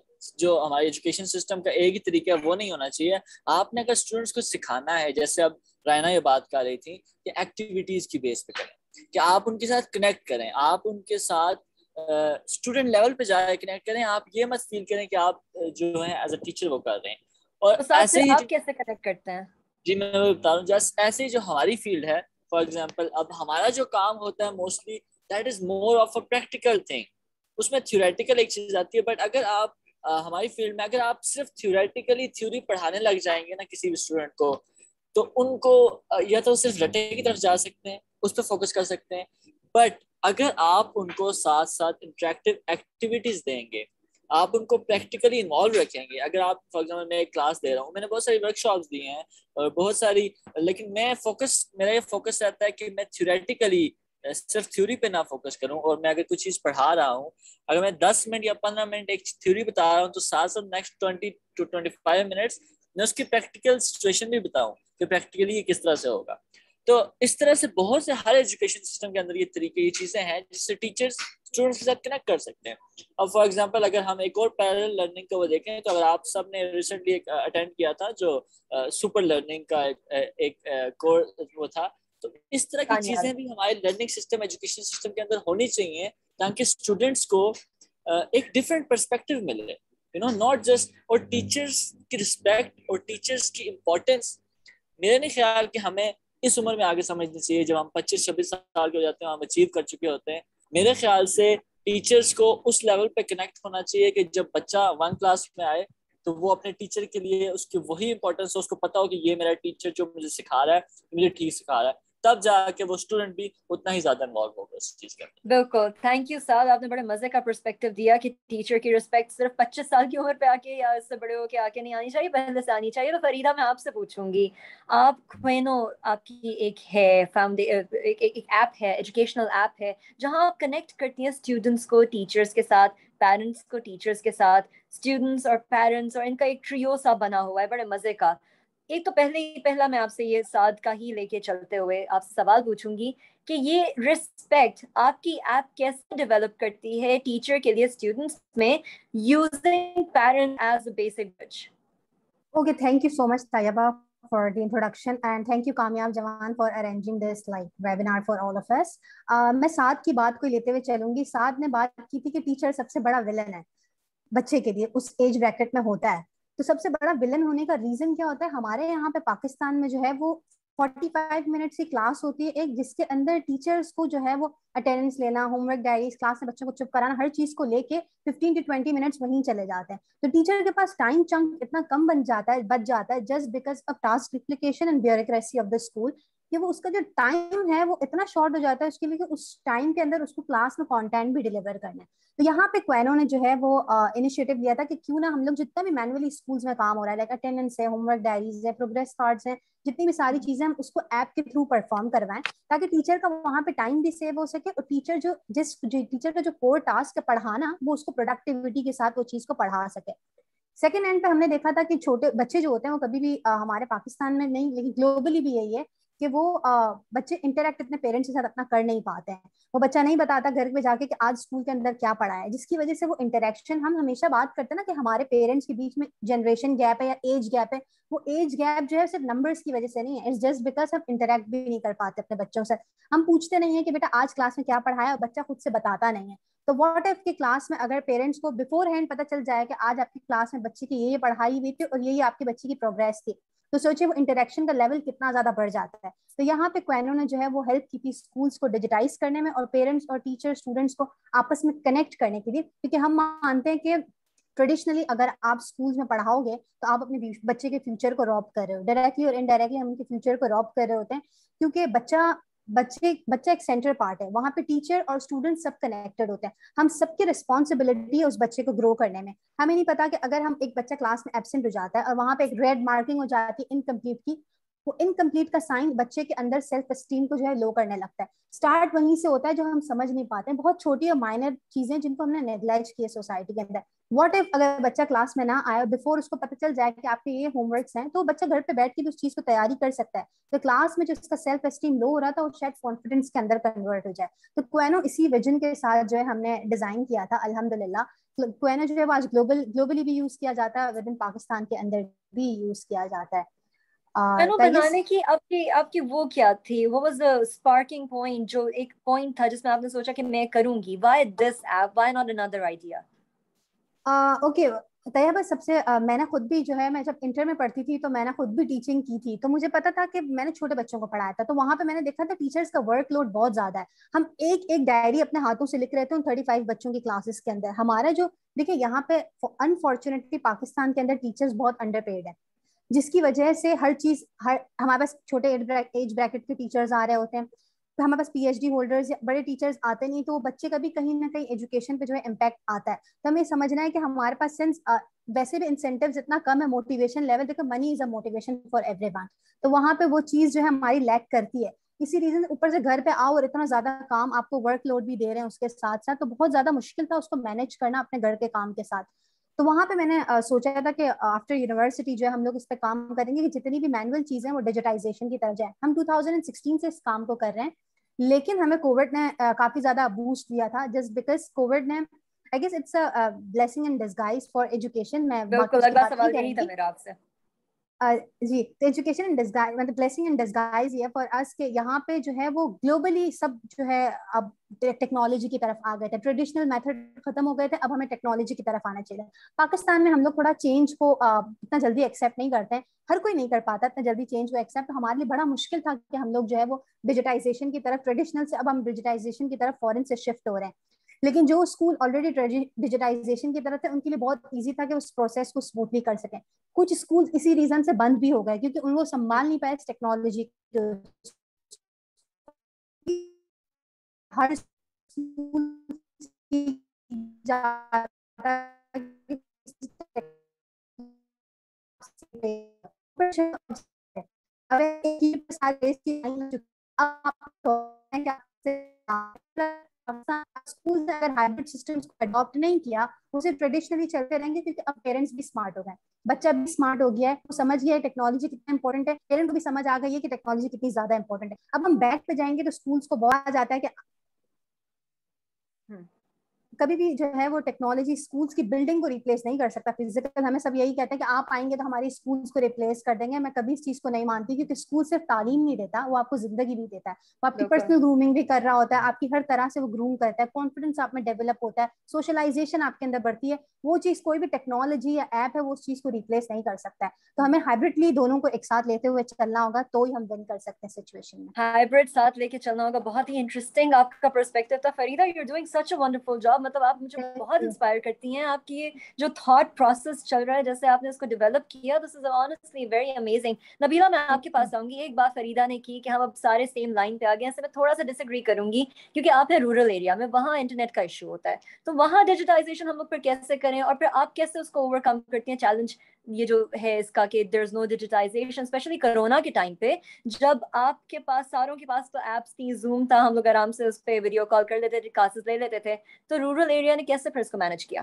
جو ہمارے ایجوکیشن سسٹم کا ایک ہی طریقہ ہے وہ نہیں ہونا چاہیے. آپ نے اگر اسٹوڈنٹس کو سکھانا ہے, جیسے اب رائنا یہ بات کر رہی تھی کہ ایکٹیویٹیز کی بیس پہ کریں, کہ آپ ان کے ساتھ کنیکٹ کریں, آپ ان کے ساتھ اسٹوڈنٹ لیول پہ جا کے کنیکٹ کریں. آپ یہ مت فیل کریں کہ آپ جو ہیں ایز اے ٹیچر وہ کر رہے ہیں. اور ایسے ہی آپ کیسے کنیکٹ کرتے ہیں؟ جی میں بتا رہا ہوں, جسٹ ایسے ہی جو ہماری فیلڈ ہے, فار ایگزامپل اب ہمارا جو کام ہوتا ہے mostly that is more of a practical thing, اس میں تھیوریٹیکل ایک چیز آتی ہے. بٹ اگر آپ ہماری فیلڈ میں اگر آپ صرف تھیوریٹیکلی تھیوری پڑھانے لگ جائیں گے نا کسی بھی اسٹوڈنٹ کو, تو ان کو یا تو صرف رٹے کی طرف جا سکتے ہیں, اس پہ فوکس کر سکتے ہیں. بٹ اگر آپ ان کو ساتھ ساتھ انٹریکٹیو ایکٹیویٹیز دیں گے, آپ ان کو پریکٹیکلی انوالو رکھیں گے. اگر آپ فار ایگزامپل میں ایک کلاس دے رہا ہوں, میں نے بہت ساری ورک شاپس دی ہیں اور بہت ساری, لیکن میں فوکس میرا یہ فوکس رہتا ہے کہ میں تھیوریٹیکلی صرف تھیوری پہ نہ فوکس کروں, اور میں اگر کوئی چیز پڑھا رہا ہوں, اگر میں دس منٹ یا پندرہ منٹ ایک تھیوری بتا رہا ہوں تو ساتھ ساتھ next twenty two twenty five minutes میں اس کی پریکٹیکل سچویشن بھی بتاؤں کہ پریکٹیکلی یہ کس طرح سے ہوگا. تو اس طرح سے بہت سے ہر ایجوکیشن سسٹم کے اندر یہ طریقے یہ چیزیں ہیں جس سے ٹیچرز اسٹوڈنٹس کے ساتھ کنیکٹ کر سکتے ہیں. اب فار ایگزامپل اگر ہم ایک اور پیرالل لرننگ کو وہ دیکھیں تو اگر آپ سب نے ریسنٹلی ایک اٹینڈ کیا تھا جو سپر لرننگ کا ایک کورس وہ تھا, تو اس طرح کی چیزیں بھی ہمارے لرننگ سسٹم ایجوکیشن سسٹم کے اندر ہونی چاہیے تاکہ اسٹوڈنٹس کو ایک ڈفرینٹ پرسپیکٹیو ملے, یو نو ناٹ جسٹ. اور ٹیچرس کی رسپیکٹ اور ٹیچرس کی امپورٹینس میرے نہیں خیال کہ ہمیں اس عمر میں آگے سمجھنی چاہیے. جب ہم پچیس چھبیس سال کے ہو جاتے ہیں, ہم اچیو کر چکے ہوتے ہیں, میرے خیال سے ٹیچرس کو اس لیول پہ کنیکٹ ہونا چاہیے کہ جب بچہ ون کلاس میں آئے تو وہ اپنے ٹیچر کے لیے اس کی وہی امپورٹنس ہو, اس کو پتا ہو کہ یہ میرا ٹیچر جو مجھے سکھا رہا ہے مجھے ٹھیک سکھا رہا ہے, تب جا کے وہ اسٹوڈنٹ بھی اتنا ہی زیادہ انوالو ہوگا اس چیز کے اندر. بالکل, تھینک یو سعد, آپ نے بڑے مزے کا پرسپیکٹیو دیا کہ ٹیچر کی رسپیکٹ صرف پچیس سال کی عمر پہ آ کے یا اس سے بڑے ہو کے آ کے نہیں آنی چاہیے, پہلے سے آنی چاہیے. تو فریدہ میں آپ سے پوچھوں گی, آپ کوئنو آپ کی ایک ہے فاؤنڈے ایک ایپ ہے, ایجوکیشنل ایپ ہے, جہاں آپ کنیکٹ کرتی ہیں اسٹوڈنٹس کو ٹیچرس کے ساتھ, پیرنٹس کو ٹیچرس کے ساتھ, اسٹوڈنٹس اور پیرنٹس, اور ان کا ایک ٹریو سا بنا ہوا ہے بڑے مزے کا. ایک تو پہلے ہی پہلا میں آپ سے یہ سعد کا ہی لے کے چلتے ہوئے آپ سے سوال پوچھوں گی کہ یہ رسپیکٹ آپ کی ایپ کیسے ڈیولپ کرتی ہے ٹیچر کے لیے اسٹوڈنٹس میں, using parent as a basic bridge. Okay, thank you so much, Tayyiba, for the introduction, and thank you, Kamyab Jawan, for arranging this like webinar for all of us. Uh, میں سعد کی بات کو لیتے ہوئے چلوں گی. سعد نے بات کی تھی کہ ٹیچر سب سے بڑا ولن ہے بچے کے لیے, اس ایج بریکٹ میں ہوتا ہے. تو سب سے بڑا ولن ہونے کا ریزن کیا ہوتا ہے؟ ہمارے یہاں پہ پاکستان میں جو ہے وہ فورٹی فائیو منٹس کی کلاس ہوتی ہے ایک, جس کے اندر ٹیچرس کو جو ہے وہ اٹینڈنس لینا, ہوم ورک ڈائریز, کلاس میں بچوں کو چپ کرانا, ہر چیز کو لے کے ففٹین ٹو ٹوینٹی منٹس وہیں چلے جاتے ہیں. تو ٹیچر کے پاس ٹائم چنک اتنا کم بن جاتا ہے بچ جاتا ہے just because of task replication and bureaucracy of the school, کہ وہ اس کا جو ٹائم ہے وہ اتنا شارٹ ہو جاتا ہے اس کے لیے کہ اس ٹائم کے اندر اس کو کلاس میں کانٹینٹ بھی ڈلیور کرنا ہے. تو یہاں پہ کوئنو نے جو ہے وہ انیشیٹو لیا تھا کہ کیوں نہ ہم لوگ جتنا بھی مینولی اسکولس میں کام ہو رہا ہے لائک اٹینڈنس ہے, ہوم ورک ڈائریز ہے, پروگریس کارڈس ہیں, جتنی بھی ساری چیزیں ہم اس کو ایپ کے تھرو پرفارم کروائیں تاکہ ٹیچر کا وہاں پہ ٹائم بھی سیو ہو سکے اور ٹیچر جو جس ٹیچر کا جو کور ٹاسک ہے پڑھانا وہ اس کو پروڈکٹیوٹی کے ساتھ وہ چیز کو پڑھا سکے. سیکنڈ اینڈ پہ ہم نے دیکھا تھا کہ چھوٹے بچے جو ہوتے ہیں وہ کبھی بھی ہمارے پاکستان میں نہیں لیکن گلوبلی بھی یہی ہے کہ وہ بچے انٹریکٹ اپنے پیرنٹس کے ساتھ اپنا کر نہیں پاتے ہیں. وہ بچہ نہیں بتاتا گھر پہ جا کے کہ آج اسکول کے اندر کیا پڑھا ہے, جس کی وجہ سے وہ انٹریکشن, ہم ہمیشہ بات کرتے ہیں نا کہ ہمارے پیرنٹس کے بیچ میں جنریشن گیپ ہے یا ایج گیپ ہے, وہ ایج گیپ جو ہے صرف نمبرس کی وجہ سے نہیں ہے, اٹس جسٹ بیکاز ہم انٹریکٹ بھی نہیں کر پاتے اپنے بچوں سے. ہم پوچھتے نہیں ہیں کہ بیٹا آج کلاس میں کیا پڑھایا, اور بچہ خود سے بتاتا نہیں ہے. تو واٹ ایف کی کلاس میں اگر پیرنٹس کو بفور ہینڈ پتہ چل جائے کہ آج آپ کی کلاس میں بچے کی یہ پڑھائی ہوئی تھی اور یہی آپ کے بچے کی پروگریس تھی, تو سوچے وہ انٹریکشن کا لیول کتنا زیادہ بڑھ جاتا ہے. تو یہاں پہ کوئنو نے جو ہے وہ ہیلپ کی تھی اسکولس کو ڈیجیٹائز کرنے میں اور پیرنٹس اور ٹیچر اسٹوڈنٹس کو آپس میں کنیکٹ کرنے کے لیے, کیونکہ ہم مانتے ہیں کہ ٹریڈیشنلی اگر آپ اسکولس میں پڑھاؤ گے تو آپ اپنے بچے کے فیوچر کو روب کر رہے ہو, ڈائریکٹلی اور انڈائریکٹلی ہم ان کے فیوچر کو روب کر رہے ہوتے ہیں, کیونکہ بچہ بچے بچہ ایک سینٹر پارٹ ہے, وہاں پہ ٹیچر اور اسٹوڈنٹ سب کنیکٹڈ ہوتے ہیں. ہم سب کی ریسپانسبلٹی ہے اس بچے کو گرو کرنے میں. ہمیں نہیں پتا کہ اگر ہم ایک بچہ کلاس میں ایبسینٹ ہو جاتا ہے اور وہاں پہ ایک ریڈ مارکنگ ہو جاتی ہے انکمپلیٹ کی, وہ انکمپلیٹ کا سائن بچے کے اندر سیلف اسٹیم کو جو ہے لو کرنے لگتا ہے. اسٹارٹ وہیں سے ہوتا ہے جو ہم سمجھ نہیں پاتے ہیں, بہت چھوٹی اور مائنر چیزیں جن کو ہم نے نیگلیکٹ کی ہے سوسائٹی کے اندر. واٹ ایف اگر بچہ کلاس میں نہ آئے بفور اس کو پتہ چل جائے کہ آپ کے یہ ہوم ورکس ہیں, تو بچہ گھر پہ بیٹھ کے بھی اس چیز کو تیاری کر سکتا ہے. تو کلاس میں جو اس کا سیلف اسٹیم لو ہو رہا تھا وہ شاید کانفیڈنس کے اندر کنورٹ ہو جائے. تو کوئنو اسی ویژن کے ساتھ جو ہے ہم نے ڈیزائن کیا تھا. الحمدللہ کوئنو جو ہے وہ آج گلوبل گلوبلی بھی یوز کیا جاتا ہے, ود ان پاکستان کے اندر بھی یوز کیا جاتا ہے. کوئنو بنانے کی آپ کی آپ کی وہ کیا تھی, what was the sparking point, جو ایک پوائنٹ تھا جس میں آپ نے سوچا کہ میں کروں گی, why this app, why not another idea? Okay Tayyaba, سب سے میں نے خود بھی جو ہے میں جب انٹر میں پڑھتی تھی تو میں نے خود بھی ٹیچنگ کی تھی, تو مجھے پتا تھا کہ میں نے چھوٹے بچوں کو پڑھایا تھا, تو وہاں پہ میں نے دیکھا تھا ٹیچرس کا ورک لوڈ بہت زیادہ ہے. ہم ایک ایک ڈائری اپنے ہاتھوں سے لکھ رہے تھے ان تھرٹی فائیو بچوں کی کلاسز کے اندر. ہمارا جو دیکھیں یہاں پہ انفارچونیٹلی پاکستان کے اندر ٹیچرس بہت انڈر پیڈ ہیں, جس کی وجہ سے ہر چیز ہر ہمارے پاس چھوٹے ایج بریکٹ کے ٹیچرز آ رہے ہوتے ہیں, تو ہمارے پاس پی ایچ ڈی ہولڈرز یا بڑے ٹیچرز آتے نہیں, تو وہ بچے کا بھی کہیں نہ کہیں ایجوکیشن پہ جو ہے امپیکٹ آتا ہے. تو ہمیں سمجھنا ہے کہ ہمارے پاس سینس ویسے بھی انسینٹیوز اتنا کم ہے, موٹیویشن لیول دیکھو money is a motivation for everyone, تو وہاں پہ وہ چیز جو ہے ہماری لیک کرتی ہے. اسی ریزن اوپر سے گھر پہ آؤ اور اتنا زیادہ کام آپ کو ورک لوڈ بھی دے رہے ہیں اس کے ساتھ ساتھ, تو بہت زیادہ مشکل تھا اس کو مینیج کرنا اپنے گھر کے کام کے ساتھ. تو وہاں پہ میں نے سوچا تھا کہ آفٹر یونیورسٹی جو ہے ہم لوگ اس پہ کام کریں گے کہ جتنی بھی مینوئل چیزیں وہ ڈیجیٹائزیشن کی طرف جائیں. ہم ٹو تھاؤزینڈ سکسٹین سے اس کام کو کر رہے ہیں, لیکن ہمیں کووڈ نے کافی زیادہ بوسٹ دیا تھا, جسٹ بیکاز کووڈ نے I guess it's a blessing in disguise for education. میں بالکل اگلا سوال یہی تھا میرا آپ سے. جی, تو ایجوکیشن ان ڈسگائز مطلب بلیسنگ ان ڈسگائز یہ فار اس کہ یہاں پہ جو ہے وہ گلوبلی سب جو ہے اب ٹیکنالوجی کی طرف آ گئے تھے. ٹریڈیشنل میتھڈ ختم ہو گئے تھے, اب ہمیں ٹیکنالوجی کی طرف آنا چاہیے. پاکستان میں ہم لوگ تھوڑا چینج کو اتنا جلدی ایکسیپٹ نہیں کرتے ہیں, ہر کوئی نہیں کر پاتا اتنا جلدی چینج کو ایکسیپٹ. ہمارے لیے بڑا مشکل تھا کہ ہم لوگ جو ہے وہ ڈیجیٹائزیشن کی طرف, ٹریڈیشنل سے اب ہم ڈیجیٹائزیشن کی طرف فورن سے شفٹ ہو رہے ہیں. لیکن جو اسکول آلریڈی ڈیجیٹائزیشن کی طرف تھے ان کے لیے بہت ایزی تھا کہ اس پروسیس کو اسموتھلی کر سکیں. کچھ اسکول اسی ریزن سے بند بھی ہو گئے کیونکہ ان کو سنبھال نہیں پائے اس ٹیکنالوجی. ہر اسکول اگر ہائبرڈ سسٹم کو اڈاپٹ نہیں کیا وہ صرف ٹریڈیشنلی چلتے رہیں گے, کیونکہ اب پیرنٹس بھی اسمارٹ ہو گئے, بچہ بھی اسمارٹ ہو گیا ہے, وہ سمجھ گیا ہے ٹیکنالوجی کتنا امپورٹنٹ ہے, پیرنٹ کو بھی سمجھ آ گئی ہے کہ ٹیکنالوجی کتنی زیادہ امپورٹنٹ ہے. اب ہم بیک پہ جائیں گے تو اسکولس کو بہت جاتا ہے کہ کبھی بھی جو ہے وہ ٹیکنالوجی اسکولس کی بلڈنگ کو ریپلیس نہیں کر سکتا فزیکل. ہمیں سب یہی کہتے ہیں کہ آپ آئیں گے تو ہماری اسکولس کو ریپلیس کر دیں گے. میں کبھی اس چیز کو نہیں مانتی, کیونکہ اسکول صرف تعلیم نہیں دیتا, وہ آپ کو زندگی بھی دیتا ہے. وہ آپ کی پرسنل گرومنگ بھی کر رہا ہوتا ہے, آپ کی ہر طرح سے وہ گروم کرتا ہے, کانفیڈنس آپ میں ڈیولپ ہوتا ہے, سوشلائزیشن آپ کے اندر بڑھتی ہے. وہ چیز کوئی بھی ٹیکنالوجی یا ایپ ہے وہ اس چیز کو ریپلیس نہیں کر سکتا ہے. تو ہمیں ہائبرڈلی دونوں کو ایک ساتھ لیتے ہوئے چلنا ہوگا, تو ہی ہم ون کر سکتے ہیں سچویشن میں. ہائبرڈ ساتھ لے کے چلنا ہوگا. بہت ہی انٹرسٹنگ آپ کا پرسپیکٹو تھا Farida. You are doing such a wonderful job. مطلب آپ مجھے بہت انسپائر کرتی ہیں. آپ کی جو تھاٹ پروسیس چل رہا ہے, جیسے آپ نے اس کو ڈیولپ کیا, this is honestly very amazing. Nabila, میں آپ کے پاس آؤں گی. ایک بات فریدہ نے کی کہ ہم اب سارے سیم لائن پہ آ گئے ہیں, سے میں تھوڑا سا ڈس ایگری کروں گی, کیونکہ آپ ہیں رورل ایریا میں, وہاں انٹرنیٹ کا ایشو ہوتا ہے, تو وہاں ڈیجیٹائزیشن ہم لوگ پھر کیسے کریں, اور پھر آپ کیسے اس کو اوور کم کرتی ہیں چیلنج یہ جو ہے اس کا کہ there is no digitization, especially corona کے ٹائم پہ جب آپ کے پاس ساروں کے پاس تو ایپس تھی, زوم تھا, ہم لوگ آرام سے اس پہ ویڈیو کال کر لیتے تھے, کلاسز لے لیتے تھے, تو رورل ایریا نے کیسے پھر اس کو مینج کیا؟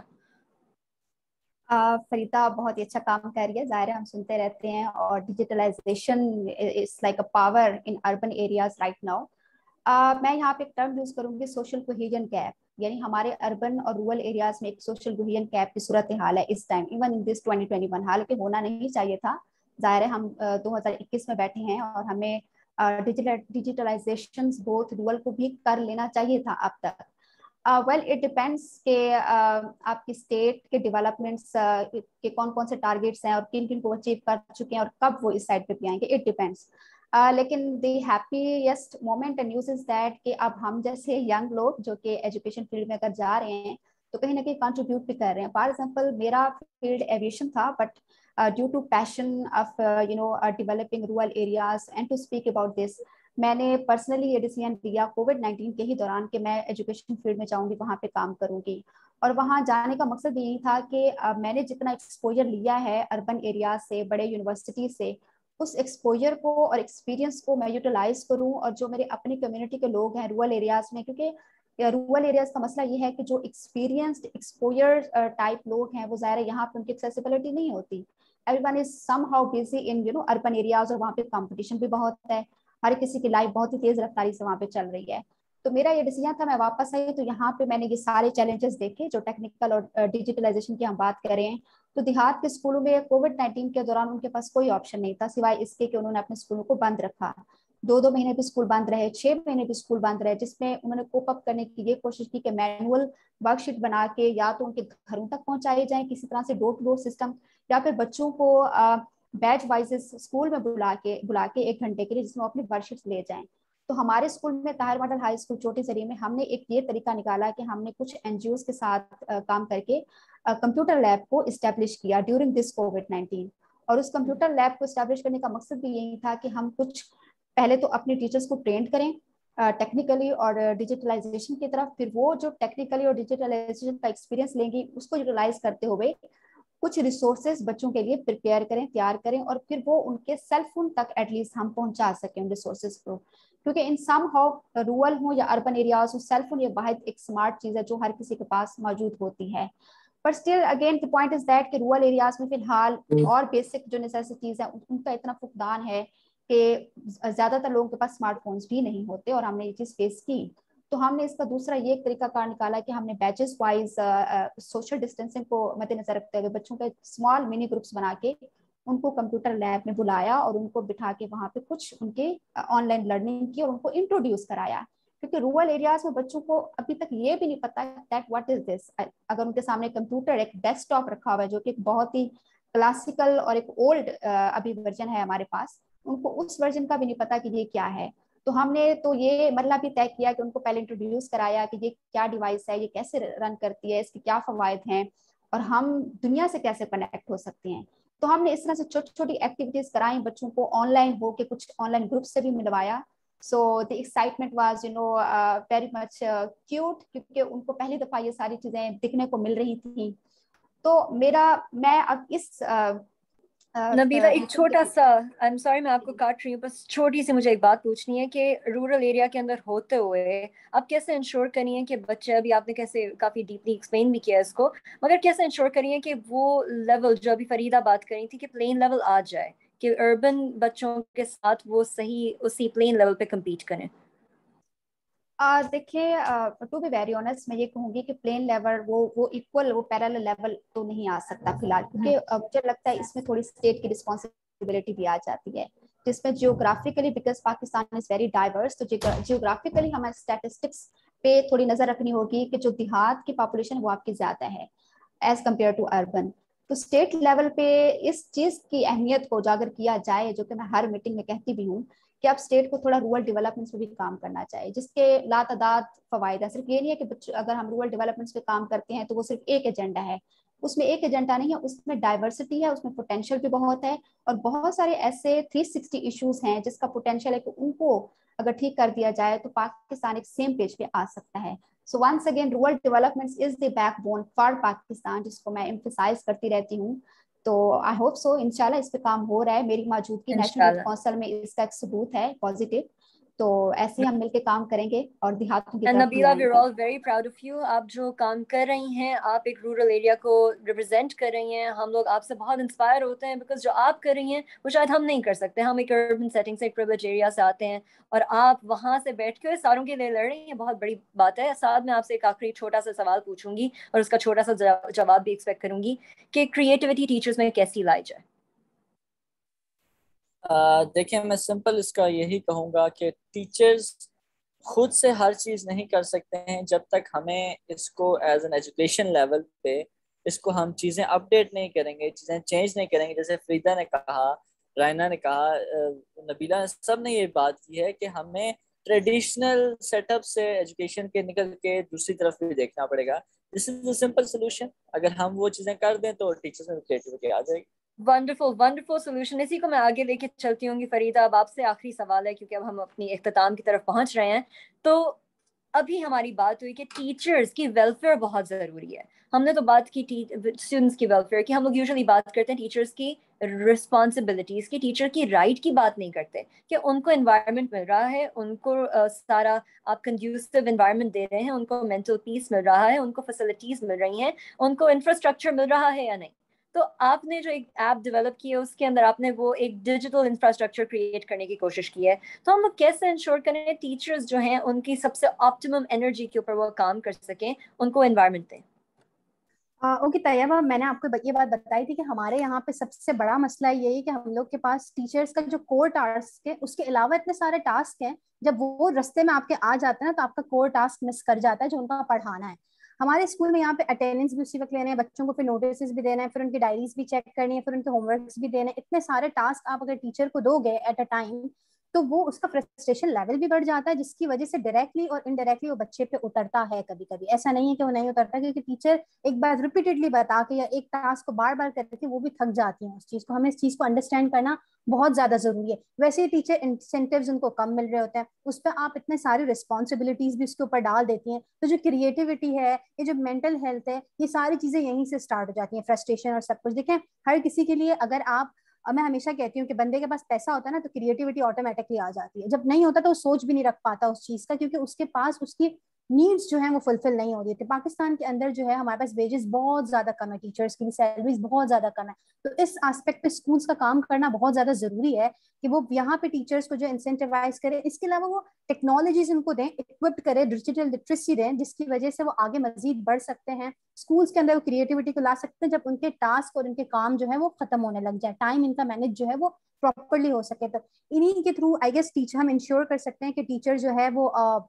فریدہ بہت ہی اچھا کام کر رہی ہے, ظاہر ہے ہم سنتے رہتے ہیں, اور digitalization is like a power in urban areas right now. میں یہاں پہ ایک ٹرم یوز کروں گی, سوشل کوہیجن گیپ, یعنی ہمارے اربن اور رورل ایریاز میں ایک سوشل کوہیجن گیپ کی صورت حال ہے اس time, even in this twenty twenty one, حالانکہ ہونا نہیں چاہیے تھا. ظاہر ہے ہم دو ہزار اکیس میں بیٹھے ہیں اور ہمیں ڈیجیٹلائزیشن بہت رورل کو بھی کر لینا چاہیے تھا اب تک. ویل اٹ ڈپینڈس کہ آپ کی اسٹیٹ کے ڈیولپمنٹس کے کون کون سے ٹارگیٹس ہیں اور کن کن کو اچیو کر چکے ہیں اور کب وہ اس سائڈ پہ بھی آئیں گے, اٹ ڈپینڈس. لیکن the happiest moment and news is that کہ اب ہم جیسے ینگ لوگ جو کہ ایجوکیشن فیلڈ میں اگر جا رہے ہیں تو کہیں نہ کہیں کنٹریبیوٹ بھی کر رہے ہیں. فار ایگزامپل میرا فیلڈ ایویشن تھا, but due to passion of you know developing rural areas and to speak about this, میں نے پرسنلی یہ ڈیسیژن لیا کووڈ نائنٹین کے ہی دوران کہ میں ایجوکیشن فیلڈ میں جاؤں گی, وہاں پہ کام کروں گی. اور وہاں جانے کا مقصد یہی تھا کہ میں نے جتنا ایکسپوجر لیا ہے اربن ایریاز سے, بڑے یونیورسٹی سے, اس ایکسپوجر کو اور ایکسپیرینس کو میں یوٹیلائز کروں, اور جو میرے اپنی کمیونٹی کے لوگ ہیں رورل ایریاز میں, کیونکہ رورل ایریاز کا مسئلہ یہ ہے کہ جو ایکسپیرینسڈ ایکسپوجر ٹائپ لوگ ہیں وہ ظاہر یہاں پہ ان کی ایکسیسیبلٹی نہیں ہوتی. Everyone is somehow busy in you know urban areas, اور وہاں پہ کمپٹیشن بھی بہت ہے, ہر کسی کی لائف بہت ہی تیز رفتاری سے وہاں پہ چل رہی ہے. تو میرا یہ ڈیسیژن تھا, میں واپس آئی تو یہاں پہ میں نے یہ سارے چیلنجز دیکھے جو ٹیکنیکل اور ڈیجیٹلائزیشن کی ہم بات کریں. تو دیہات کے اسکولوں میں کووڈ نائنٹین کے دوران ان کے پاس کوئی آپشن نہیں تھا سوائے اس کے کہ انہوں نے اپنے اسکولوں کو بند رکھا. دو دو مہینے بھی اسکول بند رہے, چھ مہینے بھی اسکول بند رہے, جس میں انہوں نے کوپ اپ کرنے کی یہ کوشش کی کہ مینول ورک شیٹ بنا کے یا تو ان کے گھروں تک پہنچائے جائیں کسی طرح سے ڈور ٹو ڈور سسٹم, یا پھر بچوں کو بیچ وائز اسکول میں بلا کے بلا کے ایک گھنٹے کے لیے جس میں اپنی ورک شیٹ لے جائیں. تو ہمارے اسکول میں طاہر ماڈل ہائی اسکول چوٹی ذریعے میں ہم نے ایک یہ طریقہ نکالا کہ ہم نے کچھ این جی اوز کے ساتھ کام کر کے کمپیوٹر لیب کو اسٹیبلش کیا ڈیورنگ دس کووڈ نائنٹین. اور اس کمپیوٹر لیب کو اسٹیبلش کرنے کا مقصد بھی یہی تھا کہ ہم کچھ پہلے تو اپنے ٹیچرس کو ٹرینڈ کریں ٹیکنیکلی اور ڈیجیٹلائزیشن کی طرف, پھر وہ جو ٹیکنیکلی اور ڈیجیٹلائزیشن کا ایکسپیرینس لیں گی اس کو یوٹیلائز کرتے ہوئے کچھ ریسورسز بچوں کے لیے پریپیئر کریں, تیار کریں, اور پھر وہ ان کے سیل فون تک ایٹ لیسٹ ہم پہنچا سکیں ان ریسورسز کو. کیونکہ ان سم ہاؤ رورل ہوں یا اربن ایریاز ہوں, سیل فون یہ واحد ایک اسمارٹ چیز ہے جو ہر کسی کے پاس موجود ہوتی ہے. پر still again the point is that کہ رورل ایریاز میں فی الحال اور بیسک جو نیسیسٹیز ہیں ان کا اتنا فقدان ہے کہ زیادہ تر لوگوں کے پاس اسمارٹ فونس بھی نہیں ہوتے, اور ہم نے یہ چیز فیس کی. تو ہم نے اس کا دوسرا یہ طریقہ کار نکالا کہ ہم نے بیچز وائز سوشل ڈسٹینسنگ کو مد نظر رکھتے ہوئے بچوں کا اسمال منی گروپس بنا کے ان کو کمپیوٹر لیب میں بلایا اور ان کو بٹھا کے وہاں پہ کچھ ان کے آن لائن لرننگ کی اور ان کو انٹروڈیوس کرایا. کیونکہ رورل ایریاز میں بچوں کو ابھی تک یہ بھی نہیں پتا دیٹ واٹ از دس. اگر ان کے سامنے کمپیوٹر ایک ڈیسک ٹاپ رکھا ہوا ہے جو کہ ایک بہت ہی کلاسیکل اور ایک اولڈ ابھی ورژن ہے ہمارے پاس, ان کو اس ورژن کا بھی نہیں پتا کہ یہ کیا ہے. تو ہم نے تو یہ مرحلہ بھی طے کیا کہ ان کو پہلے انٹروڈیوس کرایا کہ یہ کیا ڈیوائس ہے, یہ کیسے رن کرتی ہے, اس کے کیا فوائد ہیں, اور ہم دنیا سے کیسے کنیکٹ ہو سکتے ہیں. تو ہم نے اس طرح سے چھوٹی چھوٹی ایکٹیویٹیز کرائیں بچوں کو, آن لائن ہو کے کچھ آن لائن گروپ سے بھی ملوایا. So the excitement was you know very much cute, کیونکہ ان کو پہلی دفعہ یہ ساری چیزیں دیکھنے کو مل رہی تھیں. تو میرا میں اب اس نبیلہ ایک چھوٹا سا, آئی ایم سوری میں آپ کو کاٹ رہی ہوں, بس چھوٹی سی مجھے ایک بات پوچھنی ہے کہ رورل ایریا کے اندر ہوتے ہوئے آپ کیسے انشور کری ہیں کہ بچے, ابھی آپ نے کیسے کافی ڈیپلی ایکسپلین بھی کیا اس کو, مگر کیسے انشور کری ہیں کہ وہ لیول جو ابھی فریدہ بات کری تھی کہ پلین لیول آ جائے, کہ اربن بچوں کے ساتھ وہ صحیح اسی پلین لیول پہ کمپیٹ کریں؟ دیکھیے ٹو بی ویری آنیسٹ میں یہ کہوں گی کہ پلین لیول وہ وہ ایکول وہ پیرالل لیول تو نہیں آ سکتا فی الحال, کیونکہ مجھے لگتا ہے اس میں تھوڑی اسٹیٹ کی رسپانسبلٹی بھی آ جاتی ہے, جس میں geographically because Pakistan is very diverse, تو جیوگرافیکلی ہمیں اسٹیٹسٹکس پہ تھوڑی نظر رکھنی ہوگی کہ جو دیہات کی پاپولیشن وہ آپ کی زیادہ ہے ایز کمپیئر ٹو اربن. تو اسٹیٹ لیول پہ اس چیز کی اہمیت کو اجاگر کیا جائے, جو کہ میں ہر میٹنگ میں کہتی بھی ہوں कि आप स्टेट को थोड़ा रूरल डेवलपमेंट्स पे भी काम करना चाहिए, जिसके लातादाद फवायद है। सिर्फ ये नहीं है कि बच्चों अगर हम रूरल डेवलपमेंट्स पे काम करते हैं तो वो सिर्फ एक एजेंडा है, उसमें एक एजेंडा नहीं है, उसमें डाइवर्सिटी है, उसमें पोटेंशियल भी बहुत है, और बहुत सारे ऐसे थ्री सिक्सटी इश्यूज हैं जिसका पोटेंशियल है कि उनको अगर ठीक कर दिया जाए तो पाकिस्तान एक सेम पेज पे आ सकता है। So once again rural development is the backbone for Pakistan, जिसको मैं एम्फसाइज करती रहती हूँ। तो आई होप सो इंशाल्लाह इस पे काम हो रहा है, मेरी मौजूदगी नेशनल यूथ काउंसिल में इसका एक सबूत है पॉजिटिव। तो ऐसे हम मिलके काम करेंगे और देहातों की तरफ Nabila, we are all very proud of you. आप जो काम कर रही हैं, आप एक रूरल एरिया को रिप्रेजेंट कर रही हैं, हम लोग आपसे बहुत इंस्पायर होते हैं, बिकॉज जो आप कर रही हैं वो शायद हम नहीं कर सकते। हम एक अर्बन सेटिंग से, एक प्रिविलेज एरिया से आते हैं, और आप वहाँ से बैठ के सारों के लिए लड़ रही हैं, बहुत बड़ी बात है। साथ में आपसे एक आखिरी छोटा सा सवाल पूछूंगी और उसका छोटा सा जवाब भी एक्सपेक्ट करूंगी कि क्रिएटिविटी टीचर्स में कैसी लाई जाए। Uh, देखिए, मैं सिंपल इसका यही कहूँगा कि टीचर्स खुद से हर चीज़ नहीं कर सकते हैं जब तक हमें इसको एज एन एजुकेशन लेवल पे इसको हम चीज़ें अपडेट नहीं करेंगे, चीज़ें चेंज नहीं करेंगे। जैसे फरीदा ने कहा, रायना ने कहा, नबीला ने, सब ने ये बात की है कि हमें ट्रेडिशनल सेटअप से एजुकेशन के निकल के दूसरी तरफ भी देखना पड़ेगा। This is the simple solution. अगर हम वो चीज़ें कर दें तो टीचर्स में क्रिएटिविटी आ जाएगी। वंडरफुल वंडरफुल सोल्यूशन, इसी को मैं आगे लेके चलती हूँ। फरीदा, अब आपसे आखिरी सवाल है, क्योंकि अब हम अपनी इख्तिताम की तरफ पहुंच रहे हैं। तो अभी हमारी बात हुई कि टीचर्स की वेलफेयर बहुत ज़रूरी है। हमने तो बात की स्टूडेंट्स की वेलफेयर की, हम लोग यूजुअली बात करते हैं टीचर्स की रिस्पॉन्सिबिलिटीज़ की, टीचर की राइट की बात नहीं करते कि उनको एनवायरनमेंट मिल रहा है, उनको uh, सारा आप कंड्यूसिव एनवायरनमेंट दे रहे हैं, उनको मेंटल पीस मिल रहा है, उनको फैसिलिटीज़ मिल रही हैं, उनको इंफ्रास्ट्रक्चर मिल रहा है या नहीं। तो आपने जो एक ऐप डेवलप की है उसके अंदर आपने वो एक डिजिटल इंफ्रास्ट्रक्चर क्रिएट करने की कोशिश की है, तो हम लोग कैसे इंश्योर करें टीचर्स जो हैं उनकी सबसे ऑप्टिमम एनर्जी के ऊपर वो काम कर सकें, उनको एनवायरनमेंट दें? ओके तैयबा, मैंने आपको ये बात बताई थी कि हमारे यहाँ पे सबसे बड़ा मसला ये है कि हम लोग के पास टीचर्स का जो कोर टास्क है उसके अलावा इतने सारे टास्क हैं, जब वो रास्ते में आपके आ जाते हैं ना तो आपका कोर टास्क मिस कर जाता है जो उनका पढ़ाना है। हमारे स्कूल में यहाँ पे अटेंडेंस भी उसी वक्त लेने हैं, बच्चों को फिर नोटिस भी देना है, फिर उनकी डायरीज भी चेक करनी है, फिर उनके होमवर्क्स भी देने, इतने सारे टास्क आप अगर टीचर को दोगे एट अ टाइम तो वो उसका फ्रस्ट्रेशन लेवल भी बढ़ जाता है, जिसकी वजह से डायरेक्टली और इनडायरेक्टली वो बच्चे पे उतरता है। कभी कभी ऐसा नहीं है कि वो नहीं उतरता, क्योंकि टीचर एक बार रिपीटेडली बता के या एक टास्क को बार बार करके वो भी थक जाती है उस चीज को। हमें इस चीज को अंडरस्टैंड करना बहुत ज्यादा जरूरी है। वैसे ही टीचर इंसेंटिव्स उनको कम मिल रहे होते हैं, उस पर आप इतने सारी रिस्पॉन्सिबिलिटीज भी उसके ऊपर डाल देती हैं, तो जो क्रिएटिविटी है, ये जो मेंटल हेल्थ है, ये सारी चीजें यहीं से स्टार्ट हो जाती हैं, फ्रस्ट्रेशन और सब कुछ। देखें, हर किसी के लिए अगर आप, मैं हमेशा कहती हूँ कि बंदे के पास पैसा होता है ना तो क्रिएटिविटी ऑटोमेटिकली आ जाती है, जब नहीं होता तो वो सोच भी नहीं रख पाता उस चीज का, क्योंकि उसके पास उसकी नीड्स जो है वो फुलफिल नहीं हो रही थी। पाकिस्तान के अंदर जो है हमारे पास वेजेस बहुत ज्यादा कम है, टीचर्स की भी सैलरीज बहुत ज्यादा कम है, तो इस एस्पेक्ट पे स्कूल्स का काम करना बहुत ज्यादा जरूरी है कि वो यहाँ पे टीचर्स को जो इंसेंटिवाइज करे, इसके अलावा वो टेक्नोलॉजीज उनको दें, इक्विप्ड करे, डिजिटल लिटरेसी दें, जिसकी वजह से वो आगे मजीद बढ़ सकते हैं, स्कूल्स के अंदर वो क्रिएटिविटी को ला सकते हैं, जब उनके टास्क और उनके काम जो है वो खत्म होने लग जाए, टाइम इनका मैनेज जो है वो प्रॉपरली हो सके। तो इन्हीं के थ्रू आई गेस टीचर हम इंश्योर कर सकते हैं कि टीचर जो है वो uh,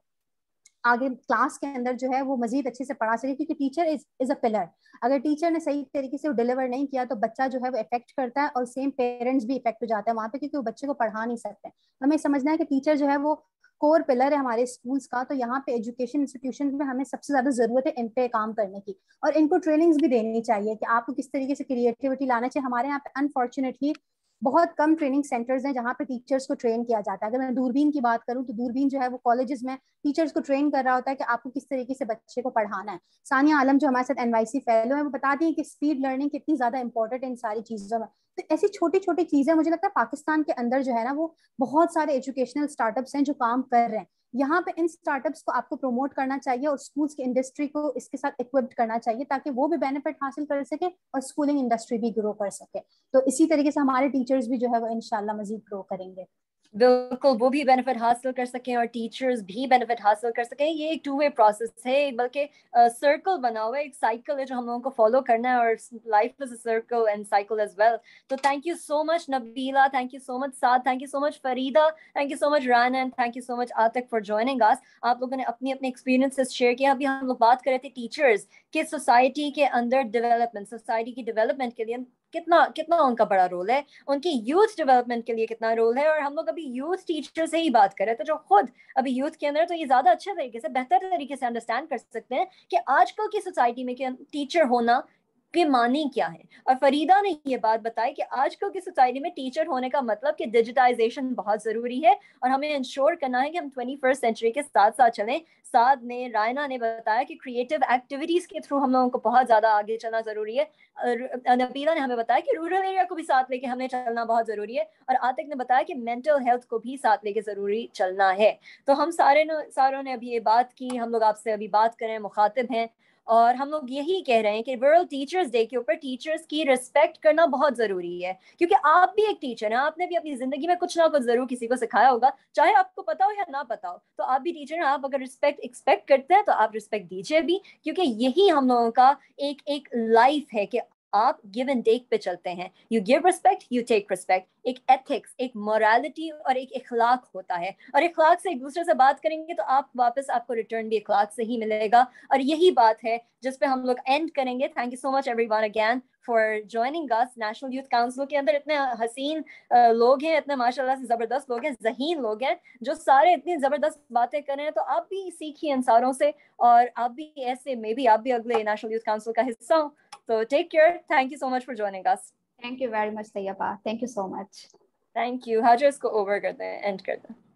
आगे क्लास के अंदर जो है वो मजीद अच्छे से पढ़ा सके, क्योंकि teacher is is a pillar. अगर टीचर ने सही तरीके से डिलीवर नहीं किया तो बच्चा जो है वो इफेक्ट करता है, और सेम पेरेंट्स भी इफेक्ट हो जाता है वहां पे, क्योंकि वो बच्चे को पढ़ा नहीं सकते। हमें समझना है कि टीचर जो है वो कोर पिलर है हमारे स्कूल्स का। तो यहाँ पे एजुकेशन इंस्टीट्यूशन में हमें सबसे ज्यादा जरूरत है इन पे काम करने की, और इनको ट्रेनिंग्स भी देनी चाहिए कि आपको किस तरीके से क्रिएटिविटी लाना चाहिए। हमारे यहाँ पे अनफॉर्चुनेटली बहुत कम ट्रेनिंग सेंटर्स हैं जहाँ पे टीचर्स को ट्रेन किया जाता है। अगर मैं दूरबीन की बात करूँ तो दूरबीन जो है वो कॉलेजेस में टीचर्स को ट्रेन कर रहा होता है कि आपको किस तरीके से बच्चे को पढ़ाना है। सानिया आलम जो हमारे साथ एनवाईसी फेलो है वो बताती है कि स्पीड लर्निंग कितनी ज्यादा इंपॉर्टेंट है इन सारी चीजों में। तो ऐसी छोटी छोटी चीजें मुझे लगता है पाकिस्तान के अंदर जो है ना वो बहुत सारे एजुकेशनल स्टार्टअप्स हैं जो काम कर रहे हैं। यहाँ पे इन स्टार्टअप्स को आपको प्रमोट करना चाहिए और स्कूल्स की इंडस्ट्री को इसके साथ इक्विप्ड करना चाहिए, ताकि वो भी बेनिफिट हासिल कर सके और स्कूलिंग इंडस्ट्री भी ग्रो कर सके। तो इसी तरीके से हमारे टीचर्स भी जो है वो इंशाल्लाह मजीद ग्रो करेंगे। बिल्कुल, वो भी बेनिफिट हासिल कर सकें और टीचर्स भी बेनिफिट हासिल कर सकें। ये एक टू वे प्रोसेस है, बल्कि सर्कल uh, बना हुआ है, एक साइकिल है जो हम लोगों को फॉलो करना है, और life is a circle and cycle as well. तो thank you so much Nabila, thank you so much Saad, thank you so much Farida, thank you so much Rana, and thank you so much Atiq for joining us. आप लोगों ने अपनी अपने experiences share किया। अभी हम लोग बात कर रहे थे टीचर्स के सोसाइटी के अंदर डेवलपमेंट, सोसाइटी की डेवलपमेंट के लिए कितना कितना उनका बड़ा रोल है, उनकी यूथ डेवलपमेंट के लिए कितना रोल है। और हम लोग अभी यूथ टीचर से ही बात करें तो जो खुद अभी यूथ के अंदर, तो ये ज़्यादा अच्छे तरीके से, बेहतर तरीके से अंडरस्टैंड कर सकते हैं कि आजकल की सोसाइटी में कि टीचर होना के मानी क्या है। और फरीदा ने ये बात बताई कि आजकल की सोसाइटी में टीचर होने का मतलब कि डिजिटाइजेशन बहुत ज़रूरी है और हमें इंश्योर करना है कि हम ट्वेंटी फर्स्ट सेंचुरी के साथ साथ चलें। साथ ने रायना ने बताया कि क्रिएटिव एक्टिविटीज़ के थ्रू हम लोगों को बहुत ज़्यादा आगे चलना ज़रूरी है। नबीला ने हमें बताया कि रूरल एरिया को भी साथ लेके हमें चलना बहुत ज़रूरी है। और आतिक ने बताया कि मेंटल हेल्थ को भी साथ लेके ज़रूरी चलना है। तो हम सारे सारों ने अभी ये बात की, हम लोग आपसे अभी बात करें, मुखातिब हैं, और हम लोग यही कह रहे हैं कि वर्ल्ड टीचर्स डे के ऊपर टीचर्स की रिस्पेक्ट करना बहुत ज़रूरी है, क्योंकि आप भी एक टीचर हैं, आपने भी अपनी ज़िंदगी में कुछ ना कुछ ज़रूर किसी को सिखाया होगा, चाहे आपको पता हो या ना पता हो, तो आप भी टीचर हैं। आप अगर रिस्पेक्ट एक्सपेक्ट करते हैं तो आप रिस्पेक्ट दीजिए भी, क्योंकि यही हम लोगों का एक एक लाइफ है कि आप गिव एंड टेक पे चलते हैं। You give respect, you take respect. एक एथिक्स, एक मोरालिटी और एक इखलाक होता है, और इखलाक से एक दूसरे से बात करेंगे तो आप वापस आपको रिटर्न भी इखलाक से ही मिलेगा। और यही बात है जिस पे हम लोग एंड करेंगे। Thank you so much everyone again for joining us. National youth council के अंदर इतने हसीन लोग हैं, इतने माशाल्लाह से ज़बरदस्त लोग हैं, ज़हीन लोग हैं, जो सारे इतनी ज़बरदस्त बातें कर रहे हैं। तो आप भी सीखिए इन सारों से, और आप भी ऐसे मे बी आप भी अगले नेशनल यूथ काउंसिल का हिस्सा हो। तो take care, thank you so much for joining us. Thank you very much Tayyaba, thank you so much. Thank you. हाजिर इसको ओवर करते हैं, एंड करते हैं।